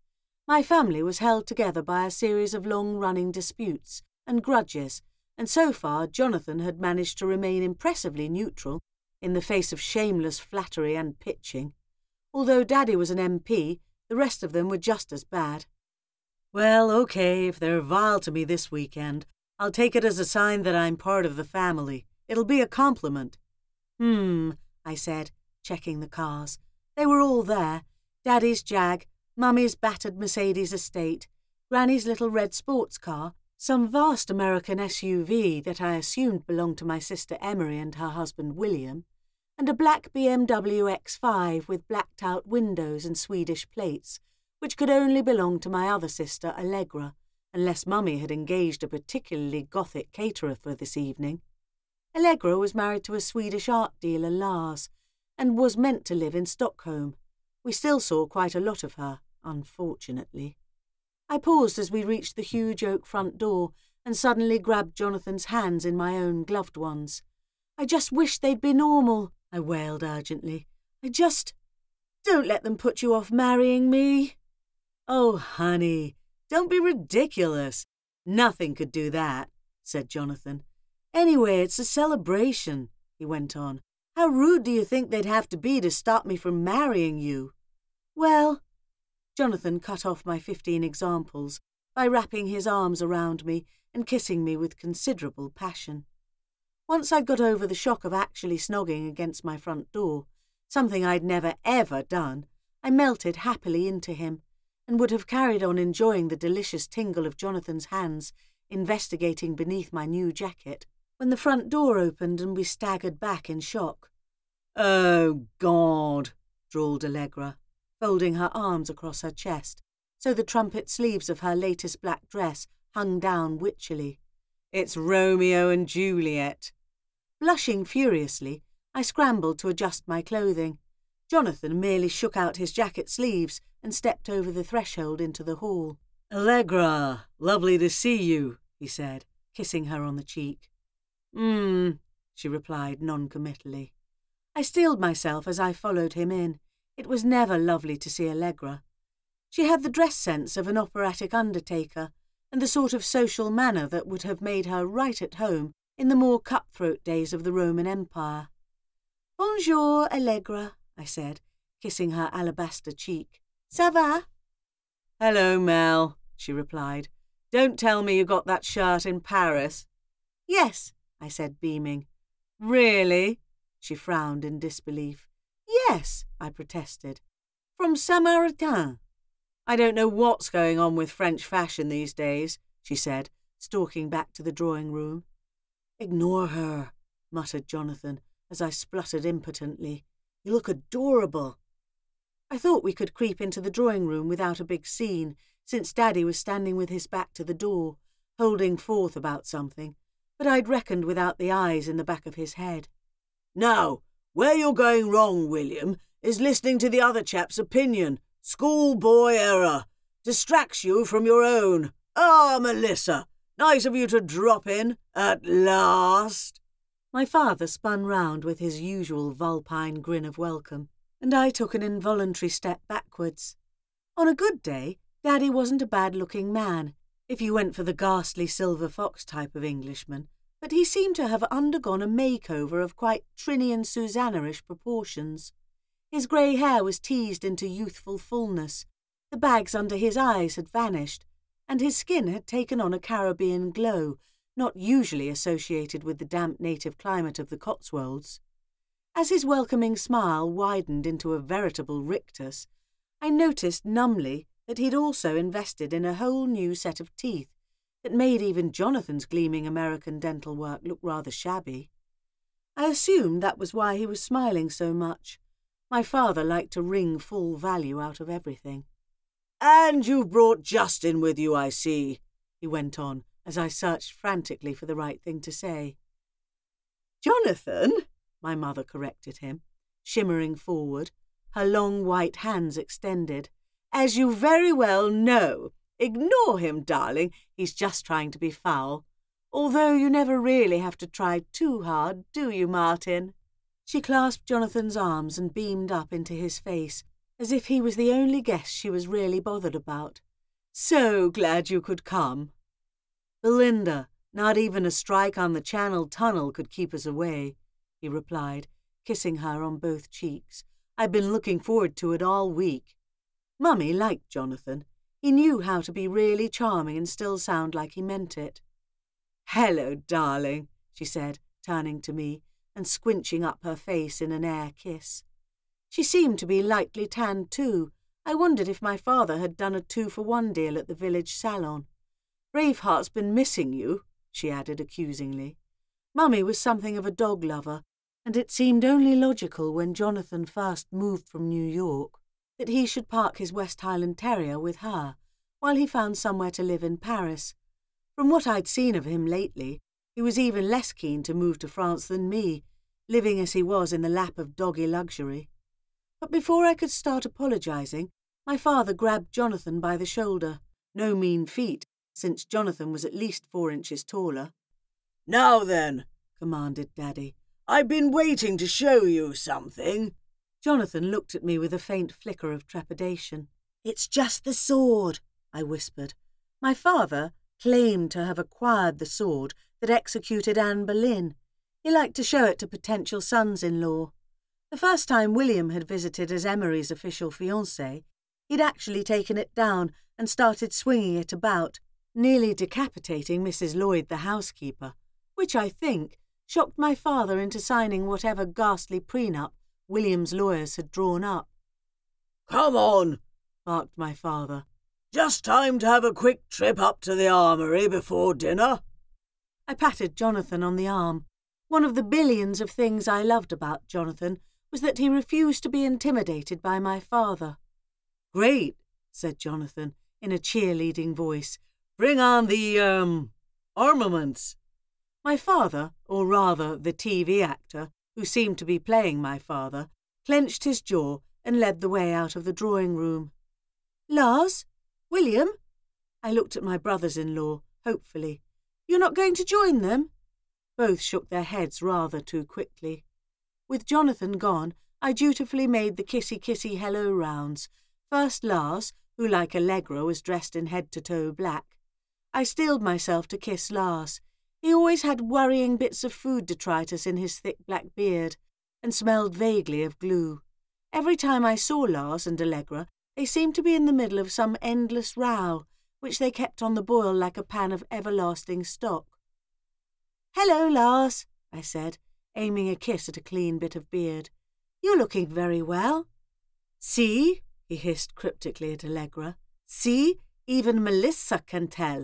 My family was held together by a series of long-running disputes and grudges, and so far Jonathan had managed to remain impressively neutral in the face of shameless flattery and pitching. Although Daddy was an M P, the rest of them were just as bad. Well, okay, if they're vile to me this weekend, I'll take it as a sign that I'm part of the family. It'll be a compliment. Hmm, I said, checking the cars. They were all there. Daddy's Jag, Mummy's battered Mercedes estate, Granny's little red sports car, some vast American S U V that I assumed belonged to my sister Emery and her husband William, and a black B M W X five with blacked-out windows and Swedish plates, which could only belong to my other sister Allegra, unless Mummy had engaged a particularly gothic caterer for this evening. Allegra was married to a Swedish art dealer, Lars, and was meant to live in Stockholm. We still saw quite a lot of her, unfortunately. I paused as we reached the huge oak front door and suddenly grabbed Jonathan's hands in my own gloved ones. I just wish they'd be normal, I wailed urgently. I just... Don't let them put you off marrying me. Oh, honey, don't be ridiculous. Nothing could do that, said Jonathan. Anyway, it's a celebration, he went on. How rude do you think they'd have to be to stop me from marrying you? Well, Jonathan cut off my fifteen examples by wrapping his arms around me and kissing me with considerable passion. Once I'd got over the shock of actually snogging against my front door, something I'd never ever done, I melted happily into him and would have carried on enjoying the delicious tingle of Jonathan's hands investigating beneath my new jacket, when the front door opened and we staggered back in shock. Oh, God, drawled Allegra, folding her arms across her chest, so the trumpet sleeves of her latest black dress hung down witchily. It's Romeo and Juliet. Blushing furiously, I scrambled to adjust my clothing. Jonathan merely shook out his jacket sleeves and stepped over the threshold into the hall. Allegra, lovely to see you, he said, kissing her on the cheek. Mm, she replied non-committally. I steeled myself as I followed him in. It was never lovely to see Allegra. She had the dress sense of an operatic undertaker and the sort of social manner that would have made her right at home in the more cutthroat days of the Roman Empire. Bonjour, Allegra, I said, kissing her alabaster cheek. Ça va? Hello, Mel, she replied. Don't tell me you got that shirt in Paris. Yes, I said, beaming. Really? She frowned in disbelief. Yes, I protested. From Saint-Martin. I don't know what's going on with French fashion these days, she said, stalking back to the drawing room. Ignore her, muttered Jonathan, as I spluttered impotently. You look adorable. I thought we could creep into the drawing room without a big scene, since Daddy was standing with his back to the door, holding forth about something, but I'd reckoned without the eyes in the back of his head. Now, where you're going wrong, William, is listening to the other chap's opinion. Schoolboy error. Distracts you from your own. Ah, Melissa, nice of you to drop in, at last. My father spun round with his usual vulpine grin of welcome, and I took an involuntary step backwards. On a good day, Daddy wasn't a bad-looking man, if you went for the ghastly silver fox type of Englishman, but he seemed to have undergone a makeover of quite Trinny and Susanna-ish proportions. His grey hair was teased into youthful fullness, the bags under his eyes had vanished, and his skin had taken on a Caribbean glow, not usually associated with the damp native climate of the Cotswolds. As his welcoming smile widened into a veritable rictus, I noticed numbly that he'd also invested in a whole new set of teeth that made even Jonathan's gleaming American dental work look rather shabby. I assumed that was why he was smiling so much. My father liked to wring full value out of everything. And you've brought Justin with you, I see, he went on, as I searched frantically for the right thing to say. Jonathan, my mother corrected him, shimmering forward, her long white hands extended. As you very well know, ignore him, darling, he's just trying to be foul. Although you never really have to try too hard, do you, Martin? She clasped Jonathan's arms and beamed up into his face, as if he was the only guest she was really bothered about. So glad you could come. Belinda, not even a strike on the Channel Tunnel could keep us away, he replied, kissing her on both cheeks. I've been looking forward to it all week. Mummy liked Jonathan. He knew how to be really charming and still sound like he meant it. Hello, darling, she said, turning to me and squinching up her face in an air kiss. She seemed to be lightly tanned too. I wondered if my father had done a two-for-one deal at the village salon. Braveheart's been missing you, she added accusingly. Mummy was something of a dog lover, and it seemed only logical when Jonathan first moved from New York that he should park his West Highland Terrier with her while he found somewhere to live in Paris. From what I'd seen of him lately, he was even less keen to move to France than me, living as he was in the lap of doggy luxury. But before I could start apologising, my father grabbed Jonathan by the shoulder. No mean feat, since Jonathan was at least four inches taller. Now then, commanded Daddy, I've been waiting to show you something. Jonathan looked at me with a faint flicker of trepidation. It's just the sword, I whispered. My father claimed to have acquired the sword that executed Anne Boleyn. He liked to show it to potential sons-in-law. The first time William had visited as Emery's official fiancé, he'd actually taken it down and started swinging it about, nearly decapitating Missus Lloyd, the housekeeper, which, I think, shocked my father into signing whatever ghastly prenup William's lawyers had drawn up. Come on, barked my father. Just time to have a quick trip up to the armoury before dinner. I patted Jonathan on the arm. One of the billions of things I loved about Jonathan was that he refused to be intimidated by my father. Great, said Jonathan in a cheerleading voice. Bring on the, um, armaments. My father, or rather the T V actor, who seemed to be playing my father, clenched his jaw and led the way out of the drawing-room. Lars? William? I looked at my brothers-in-law, hopefully. You're not going to join them? Both shook their heads rather too quickly. With Jonathan gone, I dutifully made the kissy-kissy hello rounds. First Lars, who like Allegra was dressed in head-to-toe black. I steeled myself to kiss Lars. He always had worrying bits of food detritus in his thick black beard, and smelled vaguely of glue. Every time I saw Lars and Allegra, they seemed to be in the middle of some endless row, which they kept on the boil like a pan of everlasting stock. Hello, Lars, I said, aiming a kiss at a clean bit of beard. You're looking very well. See, he hissed cryptically at Allegra. See, even Melissa can tell.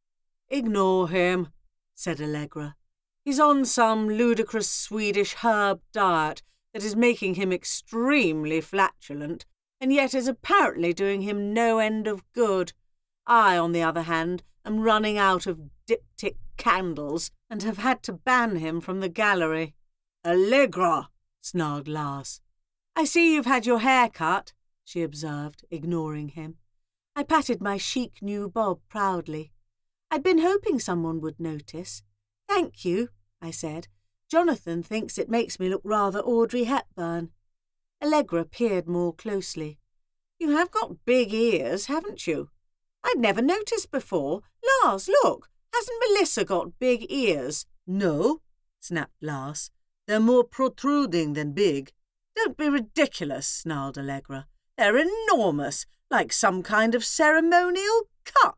Ignore him, said Allegra. He's on some ludicrous Swedish herb diet that is making him extremely flatulent, and yet is apparently doing him no end of good. I, on the other hand, am running out of diptych candles and have had to ban him from the gallery. Allegra, snarled Lars. I see you've had your hair cut, she observed, ignoring him. I patted my chic new bob proudly. I'd been hoping someone would notice. Thank you, I said. Jonathan thinks it makes me look rather Audrey Hepburn. Allegra peered more closely. You have got big ears, haven't you? I'd never noticed before. Lars, look, hasn't Melissa got big ears? No, snapped Lars. They're more protruding than big. Don't be ridiculous, snarled Allegra. They're enormous, like some kind of ceremonial cup.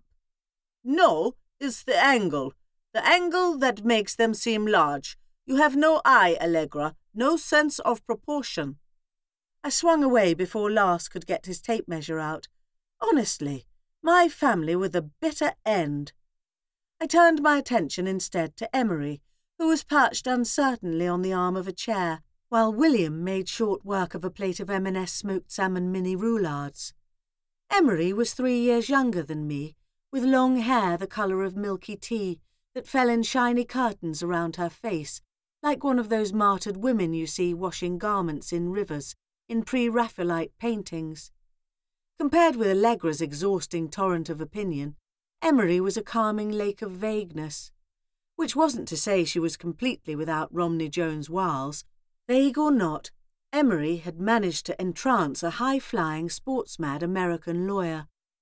No, it's the angle. The angle that makes them seem large. You have no eye, Allegra, no sense of proportion. I swung away before Lars could get his tape measure out. Honestly, my family were the bitter end. I turned my attention instead to Emery, who was perched uncertainly on the arm of a chair, while William made short work of a plate of M and S smoked salmon mini roulards. Emery was three years younger than me, with long hair the colour of milky tea that fell in shiny curtains around her face, like one of those martyred women you see washing garments in rivers in pre-Raphaelite paintings. Compared with Allegra's exhausting torrent of opinion, Emery was a calming lake of vagueness, which wasn't to say she was completely without Romney Jones' wiles. Vague or not, Emery had managed to entrance a high-flying, sports-mad American lawyer,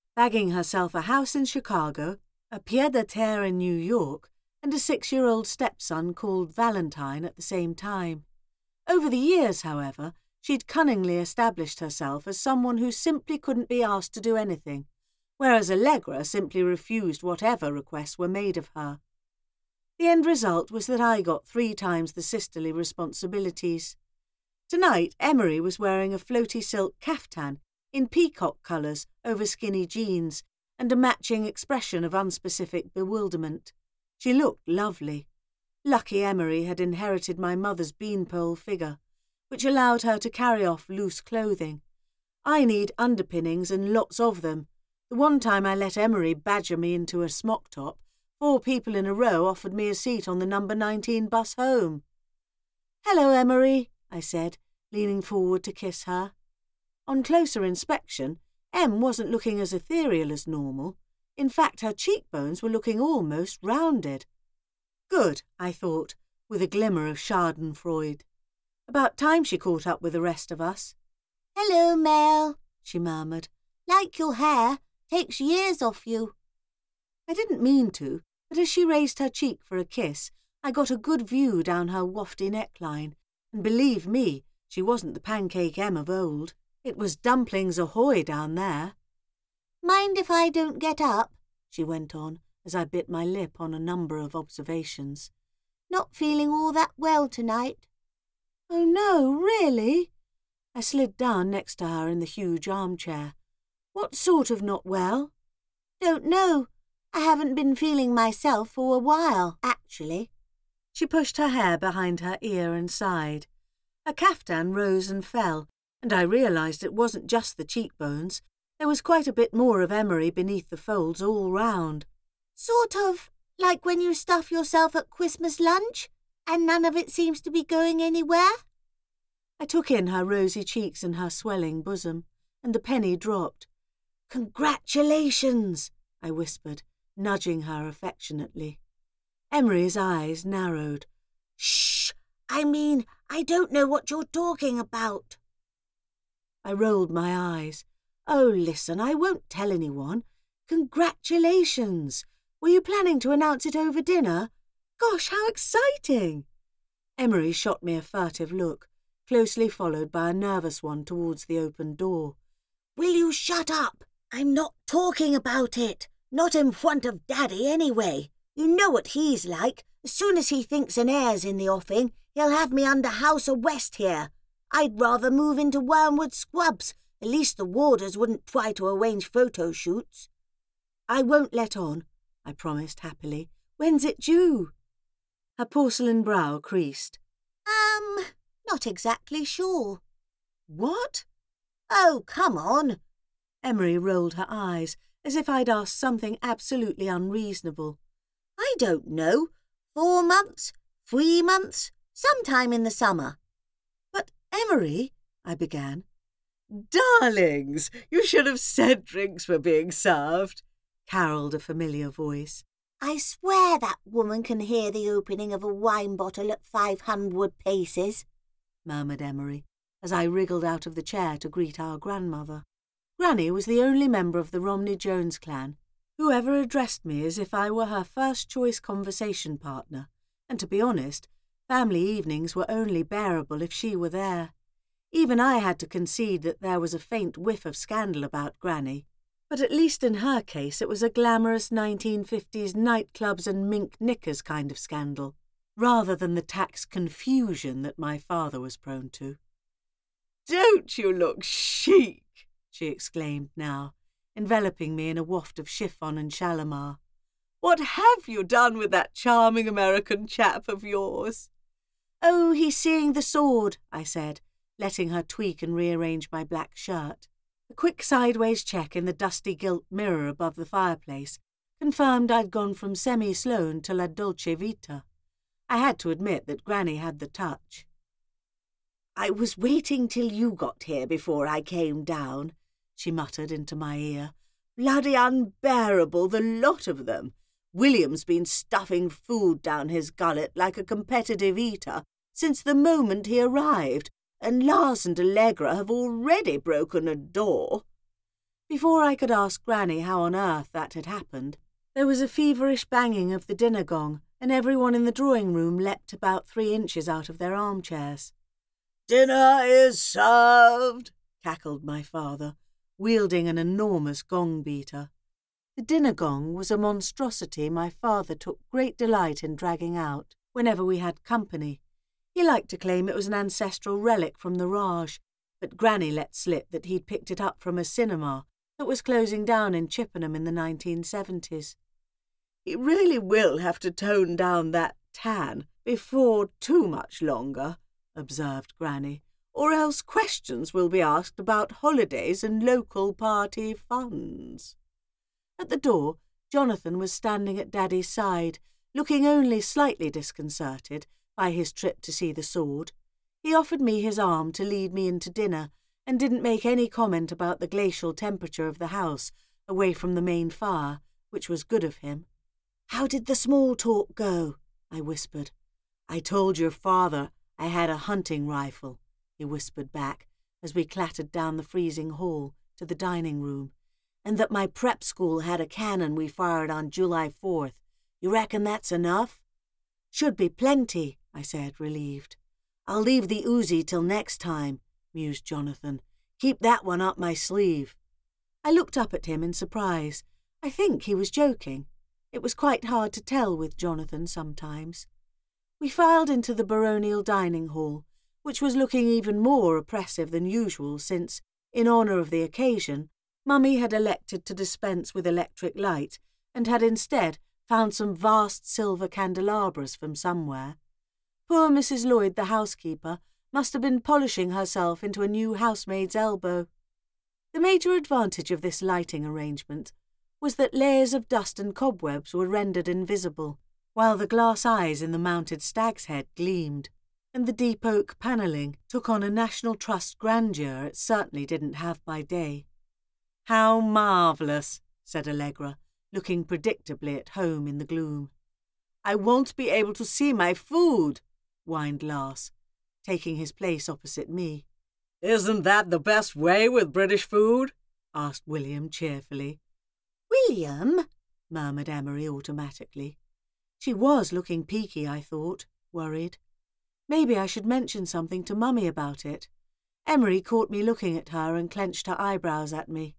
bagging herself a house in Chicago, a pied-à-terre in New York, and a six-year-old stepson called Valentine at the same time. Over the years, however, she'd cunningly established herself as someone who simply couldn't be asked to do anything, whereas Allegra simply refused whatever requests were made of her. The end result was that I got three times the sisterly responsibilities. Tonight, Emery was wearing a floaty silk caftan in peacock colours over skinny jeans and a matching expression of unspecific bewilderment. She looked lovely. Lucky Emery had inherited my mother's beanpole figure, which allowed her to carry off loose clothing. I need underpinnings and lots of them. The one time I let Emery badger me into a smock top, four people in a row offered me a seat on the number nineteen bus home. "Hello, Emery," I said, leaning forward to kiss her. On closer inspection, Em wasn't looking as ethereal as normal. In fact, her cheekbones were looking almost rounded. Good, I thought, with a glimmer of schadenfreude. About time she caught up with the rest of us. "Hello, Mel," she murmured. "Like your hair. Takes years off you." I didn't mean to, but as she raised her cheek for a kiss, I got a good view down her wafty neckline, and believe me, she wasn't the pancake Em of old. It was dumplings ahoy down there. "Mind if I don't get up?" she went on, as I bit my lip on a number of observations. "Not feeling all that well tonight." "Oh no, really?" I slid down next to her in the huge armchair. "What sort of not well?" "Don't know. I haven't been feeling myself for a while, actually." She pushed her hair behind her ear and sighed. Her caftan rose and fell, and I realised it wasn't just the cheekbones. There was quite a bit more of Emery beneath the folds all round. "Sort of like when you stuff yourself at Christmas lunch and none of it seems to be going anywhere." I took in her rosy cheeks and her swelling bosom, and the penny dropped. "Congratulations," I whispered, nudging her affectionately. Emery's eyes narrowed. "Shh! I mean, I don't know what you're talking about." I rolled my eyes. "Oh, listen, I won't tell anyone. Congratulations! Were you planning to announce it over dinner? Gosh, how exciting!" Emery shot me a furtive look, closely followed by a nervous one towards the open door. "Will you shut up? I'm not talking about it. Not in front of Daddy, anyway. You know what he's like. As soon as he thinks an heir's in the offing, he'll have me under house arrest here. I'd rather move into Wormwood Scrubs. At least the warders wouldn't try to arrange photo shoots." "I won't let on," I promised happily. "When's it due?" Her porcelain brow creased. Um, not exactly sure." "What?" "Oh, come on." Emery rolled her eyes, as if I'd asked something absolutely unreasonable. "I don't know. Four months? Three months? Sometime in the summer." "But, Emery," I began. "Darlings, you should have said drinks were being served," carolled a familiar voice. "I swear that woman can hear the opening of a wine bottle at five hundred paces," murmured Emery, as I wriggled out of the chair to greet our grandmother. Granny was the only member of the Romney-Jones clan who ever addressed me as if I were her first-choice conversation partner, and to be honest, family evenings were only bearable if she were there. Even I had to concede that there was a faint whiff of scandal about Granny, but at least in her case it was a glamorous nineteen fifties nightclubs and mink knickers kind of scandal, rather than the tax confusion that my father was prone to. "Don't you look chic?" she exclaimed now, enveloping me in a waft of chiffon and shalimar. "What have you done with that charming American chap of yours?" "Oh, he's seeing the sword," I said, letting her tweak and rearrange my black shirt. A quick sideways check in the dusty gilt mirror above the fireplace confirmed I'd gone from semi-Sloane to la dolce vita. I had to admit that Granny had the touch. "I was waiting till you got here before I came down," she muttered into my ear. "Bloody unbearable, the lot of them. William's been stuffing food down his gullet like a competitive eater since the moment he arrived, and Lars and Allegra have already broken a door." Before I could ask Granny how on earth that had happened, there was a feverish banging of the dinner gong, and everyone in the drawing-room leapt about three inches out of their armchairs. "Dinner is served," cackled my father, wielding an enormous gong-beater. The dinner gong was a monstrosity my father took great delight in dragging out whenever we had company. He liked to claim it was an ancestral relic from the Raj, but Granny let slip that he'd picked it up from a cinema that was closing down in Chippenham in the nineteen seventies. "He really will have to tone down that tan before too much longer," observed Granny, "or else questions will be asked about holidays and local party funds." At the door, Jonathan was standing at Daddy's side, looking only slightly disconcerted by his trip to see the sword. He offered me his arm to lead me into dinner, and didn't make any comment about the glacial temperature of the house away from the main fire, which was good of him. "How did the small talk go?" I whispered. "I told your father I had a hunting rifle," he whispered back as we clattered down the freezing hall to the dining room, "and that my prep school had a cannon we fired on July fourth. You reckon that's enough?" "Should be plenty," I said, relieved. "I'll leave the Uzi till next time," mused Jonathan. "Keep that one up my sleeve." I looked up at him in surprise. I think he was joking. It was quite hard to tell with Jonathan sometimes. We filed into the baronial dining hall, which was looking even more oppressive than usual since, in honour of the occasion, Mummy had elected to dispense with electric light and had instead found some vast silver candelabras from somewhere. Poor Missus Lloyd, the housekeeper, must have been polishing herself into a new housemaid's elbow. The major advantage of this lighting arrangement was that layers of dust and cobwebs were rendered invisible, while the glass eyes in the mounted stag's head gleamed, and the deep oak panelling took on a National Trust grandeur it certainly didn't have by day. "How marvellous," said Allegra, looking predictably at home in the gloom. "I won't be able to see my food," whined Lars, taking his place opposite me. "Isn't that the best way with British food?" asked William cheerfully. "William?" murmured Emery automatically. She was looking peaky, I thought, worried. Maybe I should mention something to Mummy about it. Emery caught me looking at her and clenched her eyebrows at me.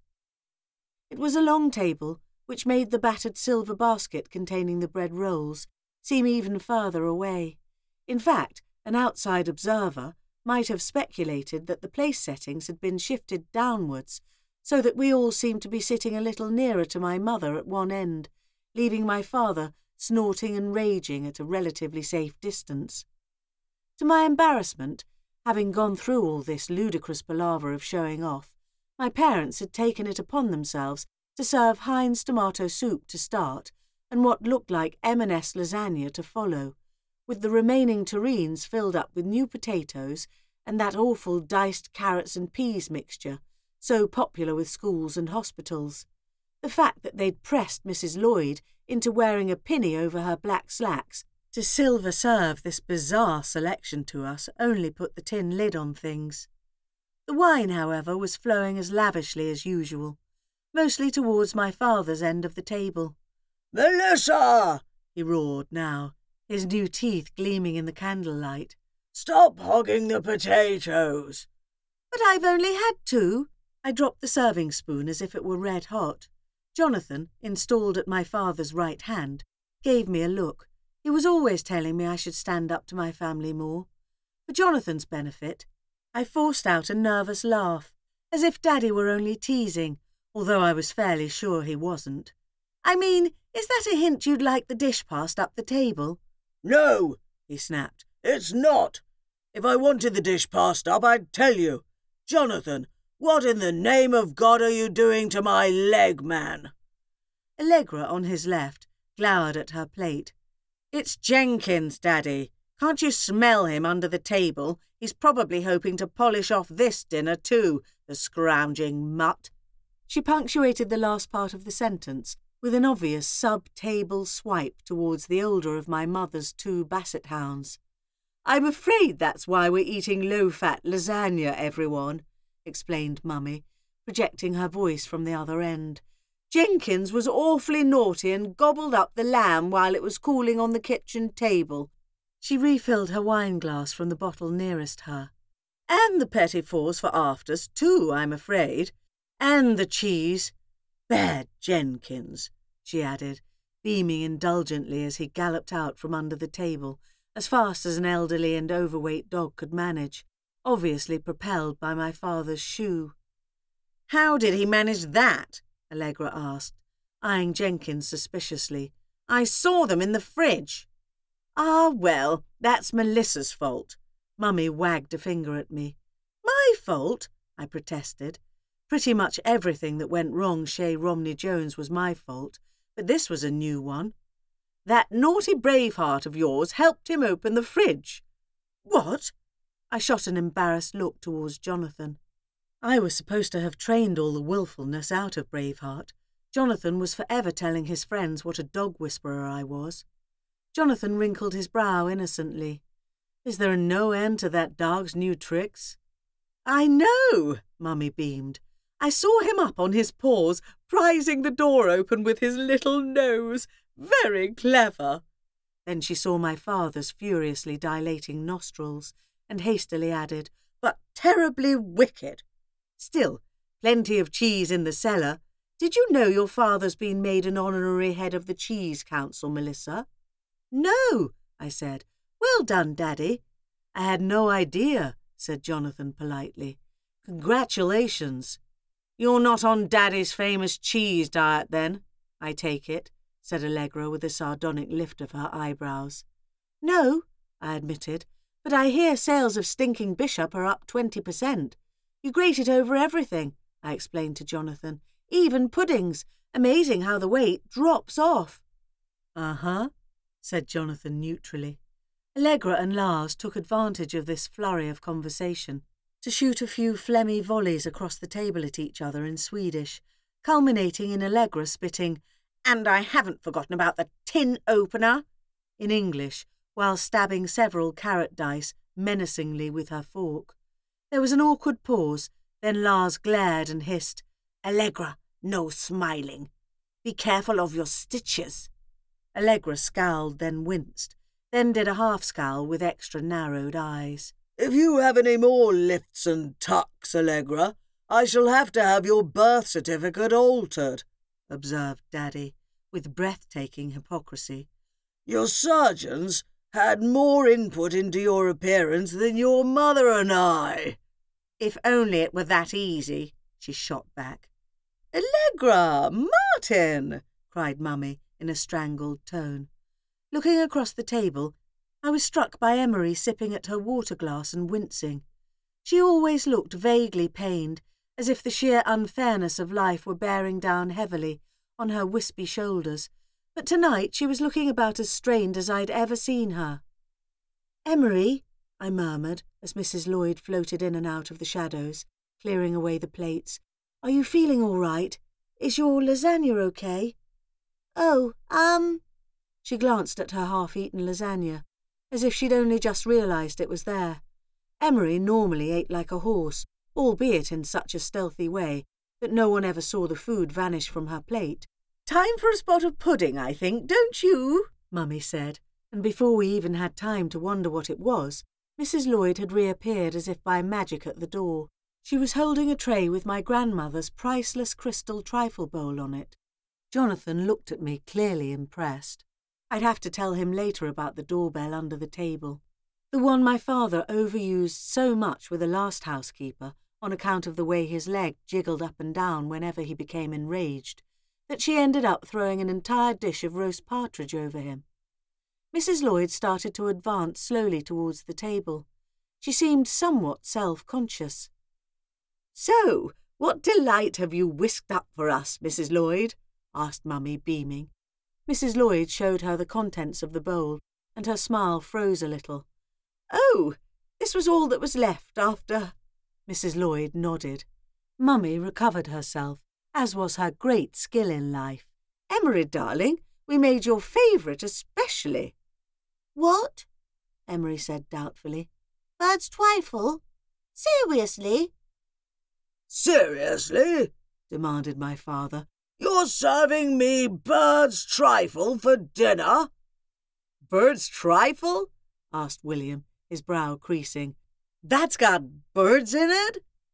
It was a long table, which made the battered silver basket containing the bread rolls seem even further away. In fact, an outside observer might have speculated that the place settings had been shifted downwards, so that we all seemed to be sitting a little nearer to my mother at one end, leaving my father snorting and raging at a relatively safe distance. To my embarrassment, having gone through all this ludicrous palaver of showing off, my parents had taken it upon themselves to serve Heinz tomato soup to start and what looked like M and S lasagna to follow, with the remaining tureens filled up with new potatoes and that awful diced carrots and peas mixture, so popular with schools and hospitals. The fact that they'd pressed Missus Lloyd into wearing a pinny over her black slacks to silver serve this bizarre selection to us only put the tin lid on things. The wine, however, was flowing as lavishly as usual, mostly towards my father's end of the table. "Melissa!" he roared now, his new teeth gleaming in the candlelight. "Stop hogging the potatoes!" "But I've only had two." I dropped the serving spoon as if it were red hot. Jonathan, installed at my father's right hand, gave me a look. He was always telling me I should stand up to my family more. For Jonathan's benefit, I forced out a nervous laugh, as if Daddy were only teasing, although I was fairly sure he wasn't. "I mean, is that a hint you'd like the dish passed up the table?" "No," he snapped, "it's not. If I wanted the dish passed up, I'd tell you. Jonathan, what in the name of God are you doing to my leg, man?" Allegra, on his left, glowered at her plate. "It's Jenkins, Daddy. Can't you smell him under the table? He's probably hoping to polish off this dinner too, the scrounging mutt." She punctuated the last part of the sentence with an obvious sub-table swipe towards the older of my mother's two basset hounds. "I'm afraid that's why we're eating low-fat lasagna, everyone," explained Mummy, projecting her voice from the other end. "Jenkins was awfully naughty and gobbled up the lamb while it was cooling on the kitchen table." She refilled her wine-glass from the bottle nearest her. "And the petit fours for afters, too, I'm afraid. And the cheese. Bad Jenkins," she added, beaming indulgently as he galloped out from under the table, as fast as an elderly and overweight dog could manage, obviously propelled by my father's shoe. "How did he manage that?" Allegra asked, eyeing Jenkins suspiciously. "I saw them in the fridge." "Ah, well, that's Melissa's fault." Mummy wagged a finger at me. "My fault?" I protested. Pretty much everything that went wrong chez Romney Jones was my fault, but this was a new one. "That naughty Braveheart of yours helped him open the fridge." "What?" I shot an embarrassed look towards Jonathan. I was supposed to have trained all the wilfulness out of Braveheart. Jonathan was forever telling his friends what a dog whisperer I was. Jonathan wrinkled his brow innocently. "Is there no end to that dog's new tricks?" "I know," Mummy beamed. "I saw him up on his paws, prizing the door open with his little nose. Very clever." Then she saw my father's furiously dilating nostrils and hastily added, "But terribly wicked. Still, plenty of cheese in the cellar. Did you know your father's been made an honorary head of the Cheese Council, Melissa?" "No," I said. "Well done, Daddy." "I had no idea," said Jonathan politely. "Congratulations." "You're not on Daddy's famous cheese diet, then, I take it," said Allegra with a sardonic lift of her eyebrows. "No," I admitted, "but I hear sales of Stinking Bishop are up twenty percent. You grate it over everything," I explained to Jonathan. "Even puddings. Amazing how the weight drops off." "Uh-huh," said Jonathan neutrally. Allegra and Lars took advantage of this flurry of conversation to shoot a few phlegmy volleys across the table at each other in Swedish, culminating in Allegra spitting, "And I haven't forgotten about the tin opener," in English, while stabbing several carrot dice menacingly with her fork. There was an awkward pause, then Lars glared and hissed, "Allegra, no smiling. Be careful of your stitches." Allegra scowled, then winced, then did a half-scowl with extra narrowed eyes. "If you have any more lifts and tucks, Allegra, I shall have to have your birth certificate altered," observed Daddy, with breathtaking hypocrisy. "Your surgeons had more input into your appearance than your mother and I." "If only it were that easy," she shot back. "Allegra! Martin!" cried Mummy in a strangled tone. Looking across the table, I was struck by Emery sipping at her water glass and wincing. She always looked vaguely pained, as if the sheer unfairness of life were bearing down heavily on her wispy shoulders, but tonight she was looking about as strained as I'd ever seen her. "Emery," I murmured as Missus Lloyd floated in and out of the shadows, clearing away the plates, "are you feeling all right? Is your lasagna okay?" "Oh, um—" She glanced at her half-eaten lasagna, as if she'd only just realised it was there. Emery normally ate like a horse, albeit in such a stealthy way that no one ever saw the food vanish from her plate. "Time for a spot of pudding, I think, don't you?" Mummy said, and before we even had time to wonder what it was, Missus Lloyd had reappeared as if by magic at the door. She was holding a tray with my grandmother's priceless crystal trifle bowl on it. Jonathan looked at me, clearly impressed. I'd have to tell him later about the doorbell under the table. The one my father overused so much with the last housekeeper, on account of the way his leg jiggled up and down whenever he became enraged, that she ended up throwing an entire dish of roast partridge over him. Missus Lloyd started to advance slowly towards the table. She seemed somewhat self-conscious. "So, what delight have you whisked up for us, Missus Lloyd?" asked Mummy, beaming. Missus Lloyd showed her the contents of the bowl, and her smile froze a little. "Oh, this was all that was left after—" Missus Lloyd nodded. Mummy recovered herself, as was her great skill in life. "Emery, darling, we made your favourite especially." "What?" Emery said doubtfully. "Bird's trifle? Seriously?" Seriously? Demanded my father. You're serving me bird's trifle for dinner? Bird's trifle? Asked William, his brow creasing. That's got birds in it?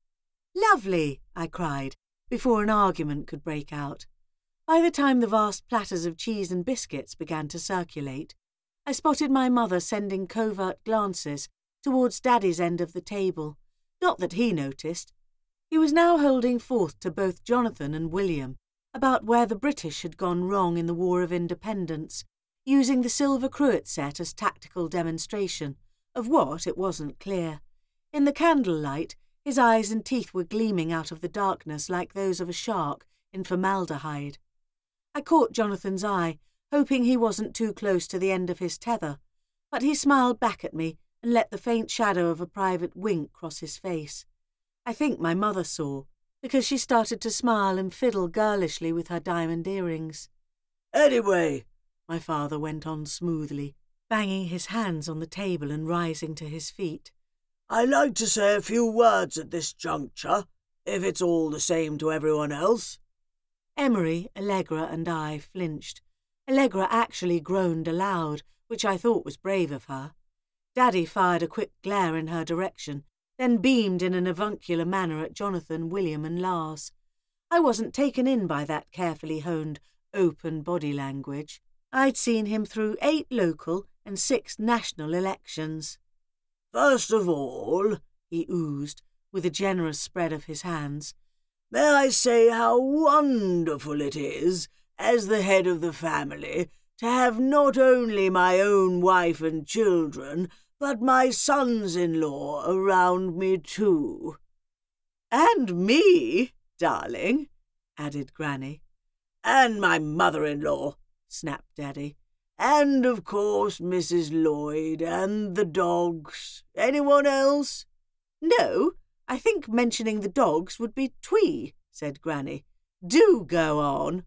Lovely, I cried, before an argument could break out. By the time the vast platters of cheese and biscuits began to circulate, I spotted my mother sending covert glances towards Daddy's end of the table. Not that he noticed. He was now holding forth to both Jonathan and William about where the British had gone wrong in the War of Independence, using the silver cruet set as tactical demonstration. Of what, it wasn't clear. In the candlelight, his eyes and teeth were gleaming out of the darkness like those of a shark in formaldehyde. I caught Jonathan's eye, hoping he wasn't too close to the end of his tether, but he smiled back at me and let the faint shadow of a private wink cross his face. I think my mother saw, because she started to smile and fiddle girlishly with her diamond earrings. Anyway, my father went on smoothly, banging his hands on the table and rising to his feet, I'd like to say a few words at this juncture, if it's all the same to everyone else. Emery, Allegra and I flinched. Allegra actually groaned aloud, which I thought was brave of her. Daddy fired a quick glare in her direction, then beamed in an avuncular manner at Jonathan, William and Lars. I wasn't taken in by that carefully honed, open body language. I'd seen him through eight local and six national elections. First of all, he oozed, with a generous spread of his hands, may I say how wonderful it is, as the head of the family, to have not only my own wife and children, but my sons-in-law around me too. And me, darling, added Granny. And my mother-in-law, snapped Daddy. And, of course, Missus Lloyd and the dogs. Anyone else? No, I think mentioning the dogs would be twee, said Granny. Do go on.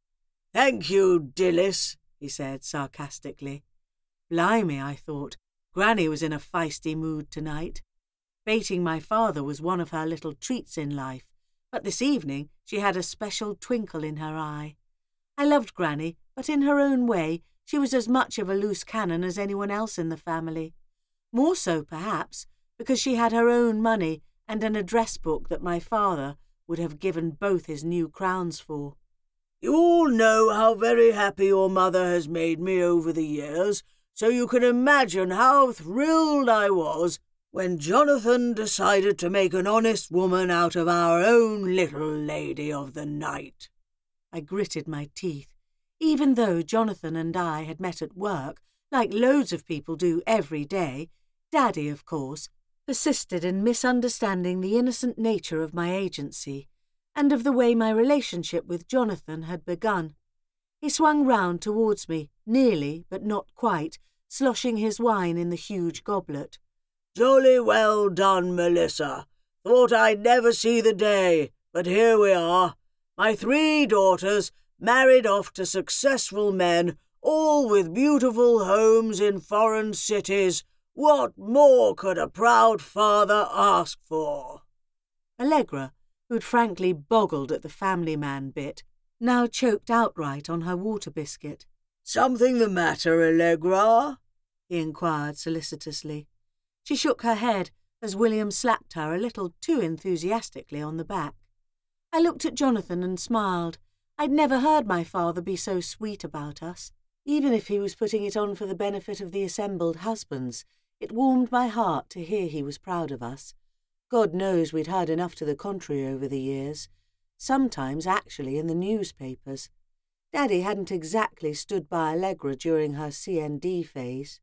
Thank you, Dillis, he said sarcastically. Blimey, I thought. Granny was in a feisty mood tonight. Baiting my father was one of her little treats in life, but this evening she had a special twinkle in her eye. I loved Granny, but in her own way she was as much of a loose cannon as anyone else in the family. More so, perhaps, because she had her own money and an address book that my father would have given both his new crowns for. You all know how very happy your mother has made me over the years, so you can imagine how thrilled I was when Jonathan decided to make an honest woman out of our own little lady of the night. I gritted my teeth. Even though Jonathan and I had met at work, like loads of people do every day, Daddy, of course, persisted in misunderstanding the innocent nature of my agency and of the way my relationship with Jonathan had begun. He swung round towards me, nearly, but not quite, sloshing his wine in the huge goblet. Jolly well done, Melissa. Thought I'd never see the day, but here we are. My three daughters, married off to successful men, all with beautiful homes in foreign cities. What more could a proud father ask for? Allegra, who'd frankly boggled at the family man bit, now choked outright on her water biscuit. Something the matter, Allegra? He inquired solicitously. She shook her head as William slapped her a little too enthusiastically on the back. I looked at Jonathan and smiled. I'd never heard my father be so sweet about us. Even if he was putting it on for the benefit of the assembled husbands, it warmed my heart to hear he was proud of us. God knows we'd heard enough to the contrary over the years, sometimes actually in the newspapers. Daddy hadn't exactly stood by Allegra during her C N D phase.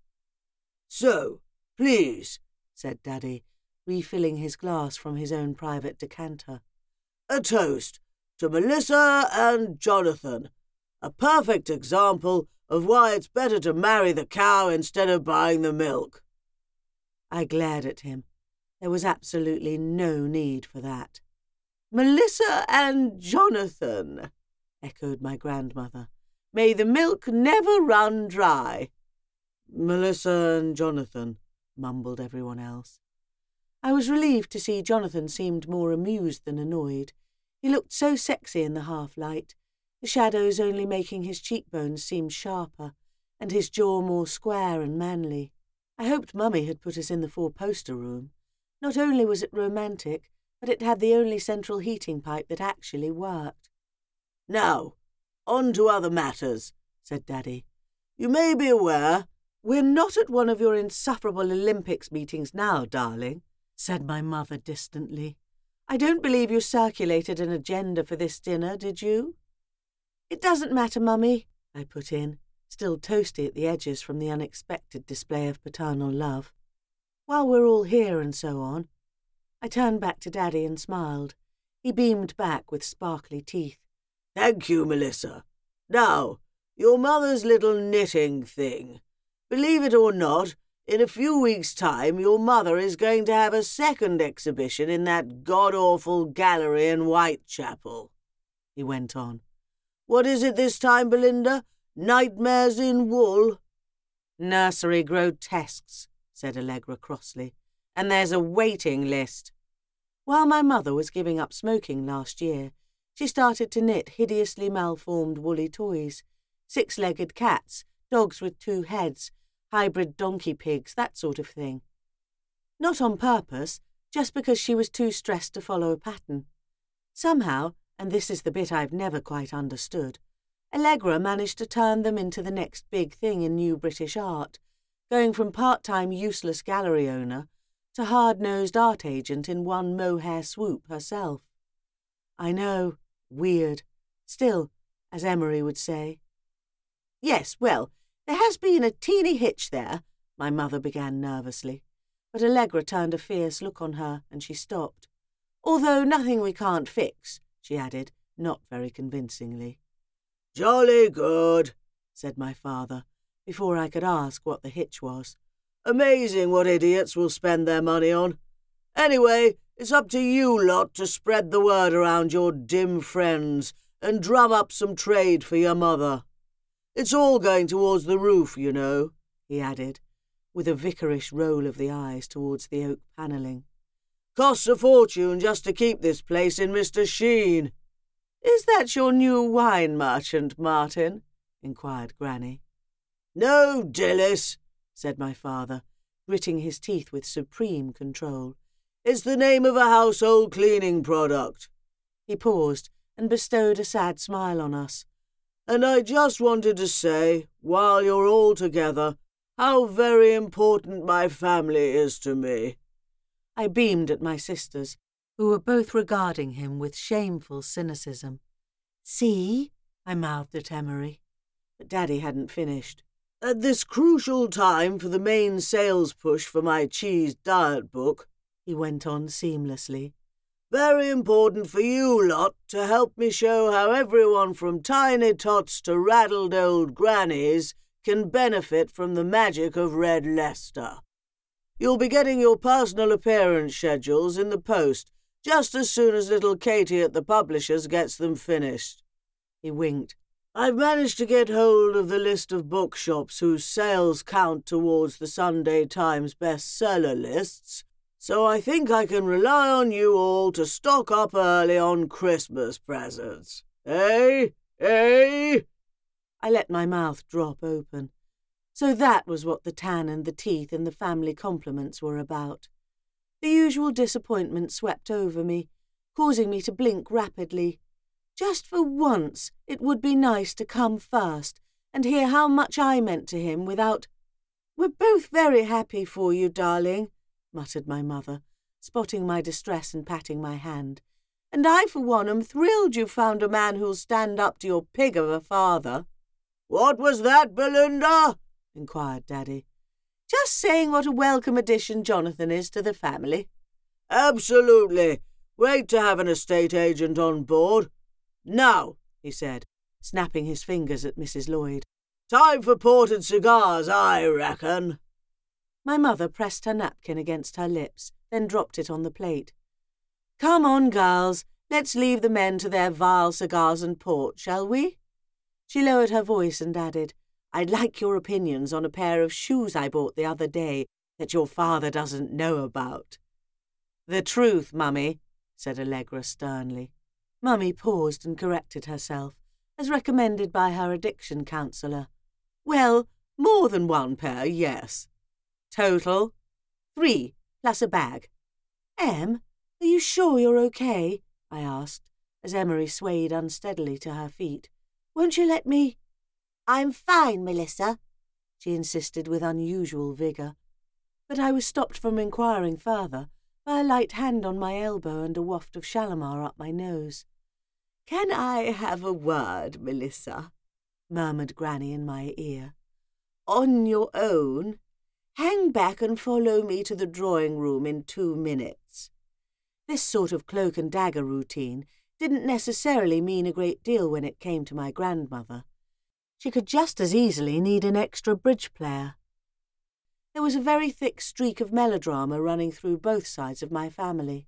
So, please, said Daddy, refilling his glass from his own private decanter. A toast to Melissa and Jonathan. A perfect example of why it's better to marry the cow instead of buying the milk. I glared at him. There was absolutely no need for that. Melissa and Jonathan, echoed my grandmother. May the milk never run dry. Melissa and Jonathan, mumbled everyone else. I was relieved to see Jonathan seemed more amused than annoyed. He looked so sexy in the half-light, the shadows only making his cheekbones seem sharper, and his jaw more square and manly. I hoped Mummy had put us in the four-poster room. Not only was it romantic, but it had the only central heating pipe that actually worked. "Now, on to other matters," said Daddy. "You may be aware—" "We're not at one of your insufferable Olympics meetings now, darling," said my mother distantly. "I don't believe you circulated an agenda for this dinner, did you?" "It doesn't matter, Mummy," I put in, still toasty at the edges from the unexpected display of paternal love. "While we're all here and so on." I turned back to Daddy and smiled. He beamed back with sparkly teeth. "Thank you, Melissa. Now, your mother's little knitting thing. Believe it or not, in a few weeks' time your mother is going to have a second exhibition in that god-awful gallery in Whitechapel," he went on. "What is it this time, Belinda? Nightmares in wool?" "Nursery grotesques," said Allegra crossly. "And there's a waiting list." While my mother was giving up smoking last year, she started to knit hideously malformed woolly toys, six-legged cats, dogs with two heads, hybrid donkey pigs, that sort of thing. Not on purpose, just because she was too stressed to follow a pattern. Somehow, and this is the bit I've never quite understood, Allegra managed to turn them into the next big thing in new British art, going from part-time useless gallery owner to hard-nosed art agent in one mohair swoop herself. I know, weird. Still, as Emery would say. "Yes, well, there has been a teeny hitch there," my mother began nervously, but Allegra turned a fierce look on her and she stopped. "Although nothing we can't fix," she added, not very convincingly. "Jolly good," said my father, before I could ask what the hitch was. "Amazing what idiots will spend their money on. Anyway, it's up to you lot to spread the word around your dim friends and drum up some trade for your mother. It's all going towards the roof, you know," he added, with a vicarish roll of the eyes towards the oak panelling. "Costs a fortune just to keep this place in Mister Sheen." "Is that your new wine merchant, Martin?" inquired Granny. "No, Dillis," said my father, gritting his teeth with supreme control. "It's the name of a household cleaning product." He paused and bestowed a sad smile on us. "And I just wanted to say, while you're all together, how very important my family is to me." I beamed at my sisters, who were both regarding him with shameful cynicism. "See?" I mouthed at Emery. But Daddy hadn't finished. "At this crucial time for the main sales push for my cheese diet book," he went on seamlessly, "very important for you lot to help me show how everyone from tiny tots to raddled old grannies can benefit from the magic of Red Leicester. You'll be getting your personal appearance schedules in the post just as soon as little Katie at the publishers gets them finished." He winked. "I've managed to get hold of the list of bookshops whose sales count towards the Sunday Times bestseller lists, so I think I can rely on you all to stock up early on Christmas presents. Eh? Eh?" I let my mouth drop open. So that was what the tan and the teeth and the family compliments were about. The usual disappointment swept over me, causing me to blink rapidly. Just for once it would be nice to come first and hear how much I meant to him without— "We're both very happy for you, darling," muttered my mother, spotting my distress and patting my hand. "And I, for one, am thrilled you found a man who'll stand up to your pig of a father." "What was that, Belinda?" inquired Daddy. "Just saying what a welcome addition Jonathan is to the family." "Absolutely. Great to have an estate agent on board. Now," he said, snapping his fingers at Missus Lloyd, "time for ported cigars, I reckon." My mother pressed her napkin against her lips, then dropped it on the plate. "Come on, girls, let's leave the men to their vile cigars and port, shall we?" She lowered her voice and added, "I'd like your opinions on a pair of shoes I bought the other day that your father doesn't know about." The truth, Mummy, said Allegra sternly. Mummy paused and corrected herself, as recommended by her addiction counsellor. Well, more than one pair, yes. Total? Three, plus a bag. Em, are you sure you're okay? I asked, as Emery swayed unsteadily to her feet. Won't you let me? I'm fine, Melissa, she insisted with unusual vigour. But I was stopped from inquiring further by a light hand on my elbow and a waft of Shalimar up my nose. Can I have a word, Melissa? Murmured Granny in my ear. On your own? Hang back and follow me to the drawing-room in two minutes. This sort of cloak-and-dagger routine didn't necessarily mean a great deal when it came to my grandmother. She could just as easily need an extra bridge player. There was a very thick streak of melodrama running through both sides of my family.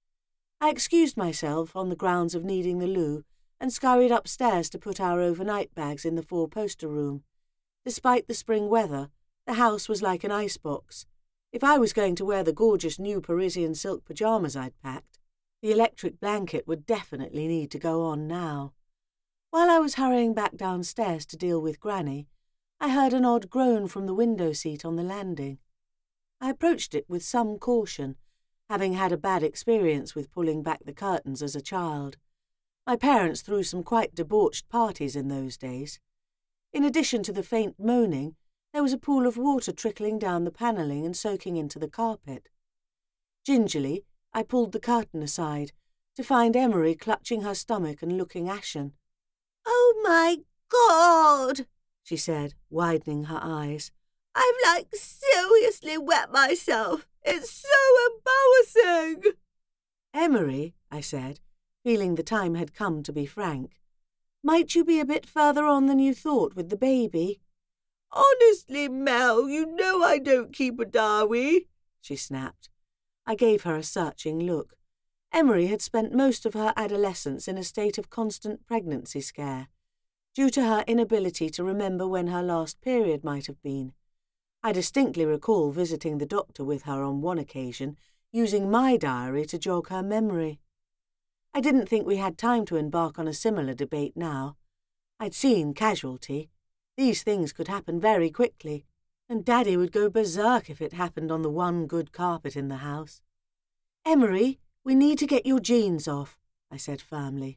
I excused myself on the grounds of needing the loo and scurried upstairs to put our overnight bags in the four-poster room. Despite the spring weather, the house was like an icebox. If I was going to wear the gorgeous new Parisian silk pyjamas I'd packed, the electric blanket would definitely need to go on now. While I was hurrying back downstairs to deal with Granny, I heard an odd groan from the window seat on the landing. I approached it with some caution, having had a bad experience with pulling back the curtains as a child. My parents threw some quite debauched parties in those days. In addition to the faint moaning, there was a pool of water trickling down the panelling and soaking into the carpet. Gingerly, I pulled the curtain aside, to find Emery clutching her stomach and looking ashen. Oh, my God, she said, widening her eyes. I've, like, seriously wet myself. It's so embarrassing. Emery, I said, feeling the time had come to be frank, might you be a bit further on than you thought with the baby? Honestly, Mel, you know I don't keep a diary, she snapped. I gave her a searching look. Emery had spent most of her adolescence in a state of constant pregnancy scare, due to her inability to remember when her last period might have been. I distinctly recall visiting the doctor with her on one occasion, using my diary to jog her memory. I didn't think we had time to embark on a similar debate now. I'd seen Casualty. These things could happen very quickly, and Daddy would go berserk if it happened on the one good carpet in the house. Emery, we need to get your jeans off, I said firmly.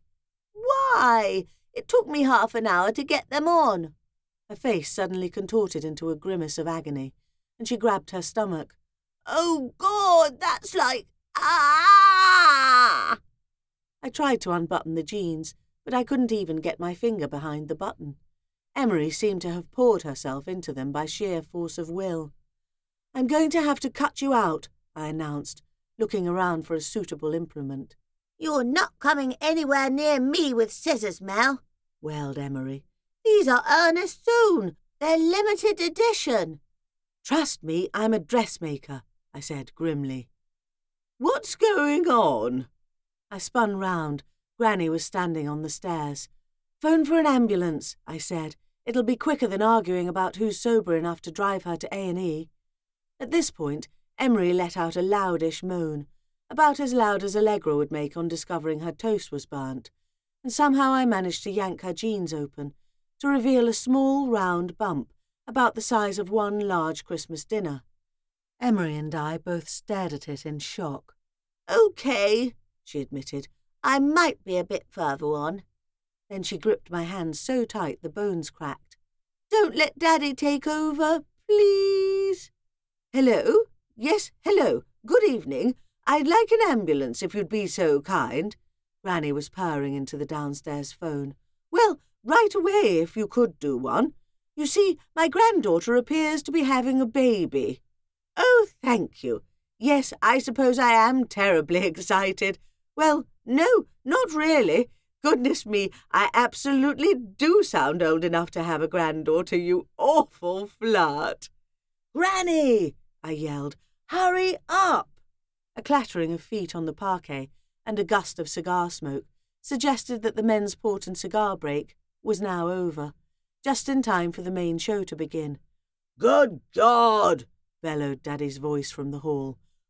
Why? It took me half an hour to get them on. Her face suddenly contorted into a grimace of agony, and she grabbed her stomach. Oh, God, that's like... Ah! I tried to unbutton the jeans, but I couldn't even get my finger behind the button. Emery seemed to have poured herself into them by sheer force of will. I'm going to have to cut you out, I announced, looking around for a suitable implement. You're not coming anywhere near me with scissors, Mel, wailed Emery. These are Ernest Soon. They're limited edition. Trust me, I'm a dressmaker, I said grimly. What's going on? I spun round. Granny was standing on the stairs. Phone for an ambulance, I said. It'll be quicker than arguing about who's sober enough to drive her to A and E. At this point, Emery let out a loudish moan, about as loud as Allegra would make on discovering her toast was burnt, and somehow I managed to yank her jeans open, to reveal a small, round bump about the size of one large Christmas dinner. Emery and I both stared at it in shock. OK, she admitted. I might be a bit further on. Then she gripped my hand so tight the bones cracked. Don't let Daddy take over, please. Hello? Yes, hello. Good evening. I'd like an ambulance if you'd be so kind. Granny was purring into the downstairs phone. Well, right away if you could do one. You see, my granddaughter appears to be having a baby. Oh, thank you. Yes, I suppose I am terribly excited. Well, no, not really. Goodness me, I absolutely do sound old enough to have a granddaughter, you awful flirt. Granny, I yelled, hurry up! A clattering of feet on the parquet and a gust of cigar smoke suggested that the men's port and cigar break was now over, just in time for the main show to begin. Good God! Bellowed Daddy's voice from the hall.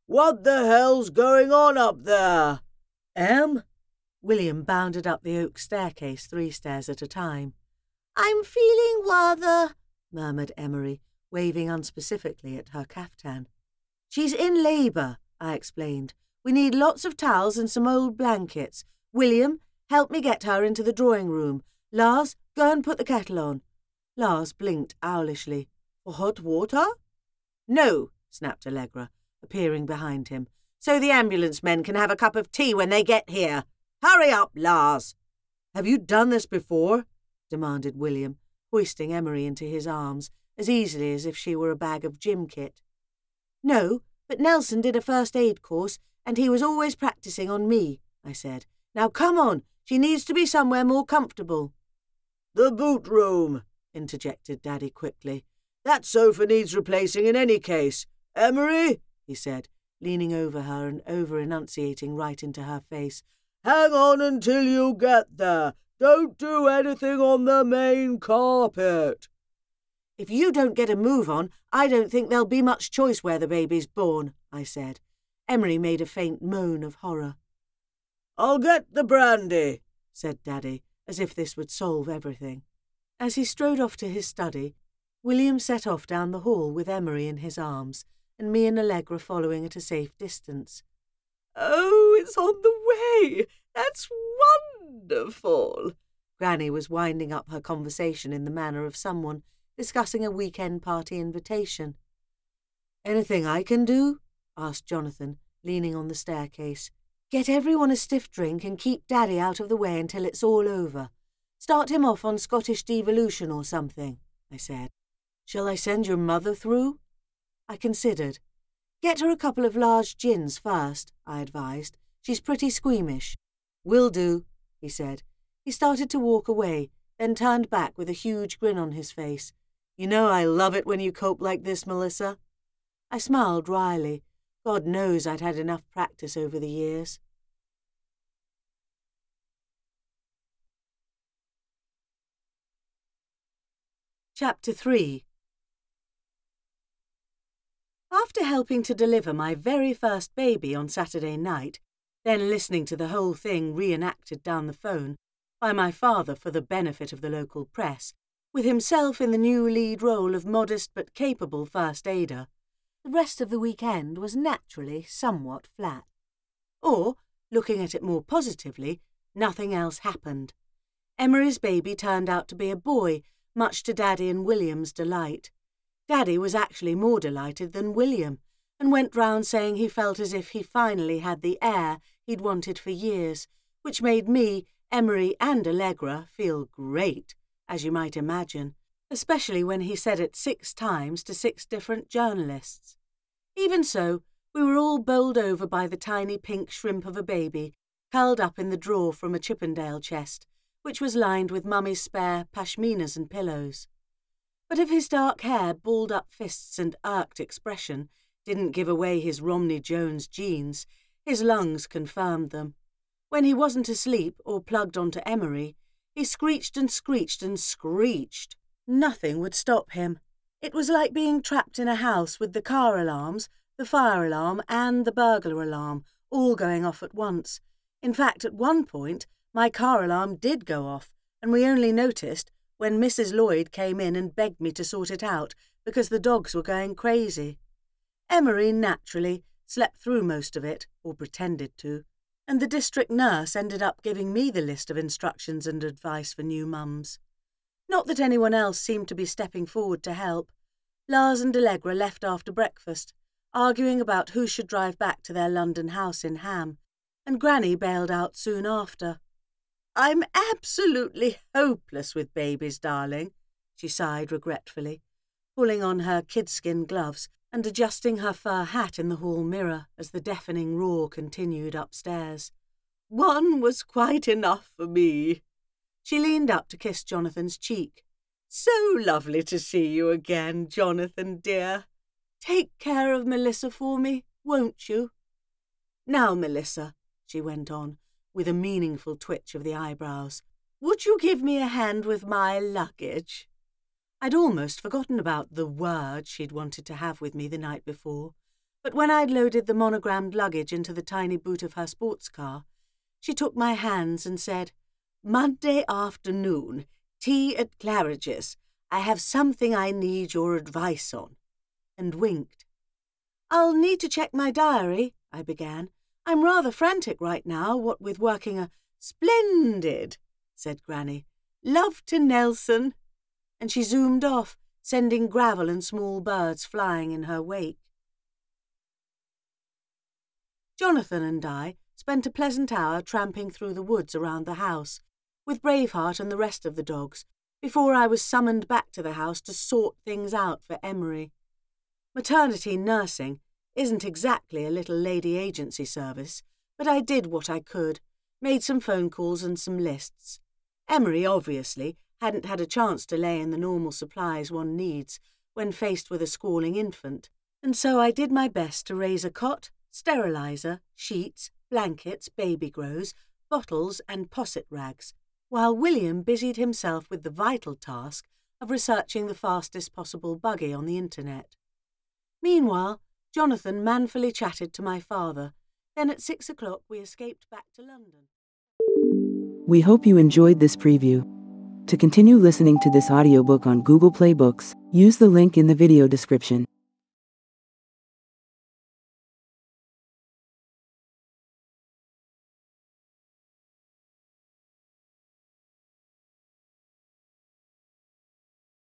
What the hell's going on up there? Em? William bounded up the oak staircase three stairs at a time. I'm feeling rather, murmured Emery, waving unspecifically at her caftan. She's in labour, I explained. We need lots of towels and some old blankets. William, help me get her into the drawing room. Lars, go and put the kettle on. Lars blinked owlishly. For hot water? No, snapped Allegra, appearing behind him. So the ambulance men can have a cup of tea when they get here. Hurry up, Lars. Have you done this before? Demanded William, hoisting Emery into his arms as easily as if she were a bag of gym kit. No, but Nelson did a first aid course and he was always practising on me, I said. Now come on, she needs to be somewhere more comfortable. The boot room, interjected Daddy quickly. That sofa needs replacing in any case. Emery, he said, leaning over her and over-enunciating right into her face. Hang on until you get there. Don't do anything on the main carpet. If you don't get a move on, I don't think there'll be much choice where the baby's born, I said. Emery made a faint moan of horror. I'll get the brandy, said Daddy, as if this would solve everything. As he strode off to his study, William set off down the hall with Emery in his arms, and me and Allegra following at a safe distance. Oh, it's on the way! That's wonderful! Granny was winding up her conversation in the manner of someone discussing a weekend party invitation. Anything I can do? Asked Jonathan, leaning on the staircase. Get everyone a stiff drink and keep Daddy out of the way until it's all over. Start him off on Scottish devolution or something, I said. Shall I send your mother through? I considered. Get her a couple of large gins first, I advised. She's pretty squeamish. Will do, he said. He started to walk away, then turned back with a huge grin on his face. You know I love it when you cope like this, Melissa. I smiled wryly. God knows I'd had enough practice over the years. Chapter three. After helping to deliver my very first baby on Saturday night, then listening to the whole thing reenacted down the phone by my father for the benefit of the local press, with himself in the new lead role of modest but capable first aider, the rest of the weekend was naturally somewhat flat. Or, looking at it more positively, nothing else happened. Emery's baby turned out to be a boy, much to Daddy and William's delight. Daddy was actually more delighted than William, and went round saying he felt as if he finally had the heir he'd wanted for years, which made me, Emery and Allegra feel great, as you might imagine, especially when he said it six times to six different journalists. Even so, we were all bowled over by the tiny pink shrimp of a baby, curled up in the drawer from a Chippendale chest, which was lined with Mummy's spare pashminas and pillows. But if his dark hair, balled-up fists and irked expression didn't give away his Romney Jones genes, his lungs confirmed them. When he wasn't asleep or plugged onto Emery, he screeched and screeched and screeched. Nothing would stop him. It was like being trapped in a house with the car alarms, the fire alarm and the burglar alarm all going off at once. In fact, at one point, my car alarm did go off, and we only noticed when Missus Lloyd came in and begged me to sort it out because the dogs were going crazy. Emery, naturally, slept through most of it, or pretended to, and the district nurse ended up giving me the list of instructions and advice for new mums. Not that anyone else seemed to be stepping forward to help. Lars and Allegra left after breakfast, arguing about who should drive back to their London house in Ham, and Granny bailed out soon after. I'm absolutely hopeless with babies, darling, she sighed regretfully, pulling on her kidskin gloves and adjusting her fur hat in the hall mirror as the deafening roar continued upstairs. One was quite enough for me. She leaned up to kiss Jonathan's cheek. So lovely to see you again, Jonathan, dear. Take care of Melissa for me, won't you? Now, Melissa, she went on, with a meaningful twitch of the eyebrows, would you give me a hand with my luggage? I'd almost forgotten about the word she'd wanted to have with me the night before, But when I'd loaded the monogrammed luggage into the tiny boot of her sports car, she took my hands and said, "Monday afternoon, tea at Claridge's. I have something I need your advice on," and winked. "I'll need to check my diary," I began. "I'm rather frantic right now, what with working a—" "Splendid," said Granny. "Love to Nelson." And she zoomed off, sending gravel and small birds flying in her wake. Jonathan and I spent a pleasant hour tramping through the woods around the house, with Braveheart and the rest of the dogs, before I was summoned back to the house to sort things out for Emery. Maternity nursing isn't exactly a little lady agency service, but I did what I could, made some phone calls and some lists. Emery, obviously, hadn't had a chance to lay in the normal supplies one needs when faced with a squalling infant, and so I did my best to raise a cot, sterilizer, sheets, blankets, baby grows, bottles and posset rags, while William busied himself with the vital task of researching the fastest possible buggy on the internet. Meanwhile, Jonathan manfully chatted to my father. Then at six o'clock we escaped back to London. We hope you enjoyed this preview. To continue listening to this audiobook on Google Play Books, use the link in the video description.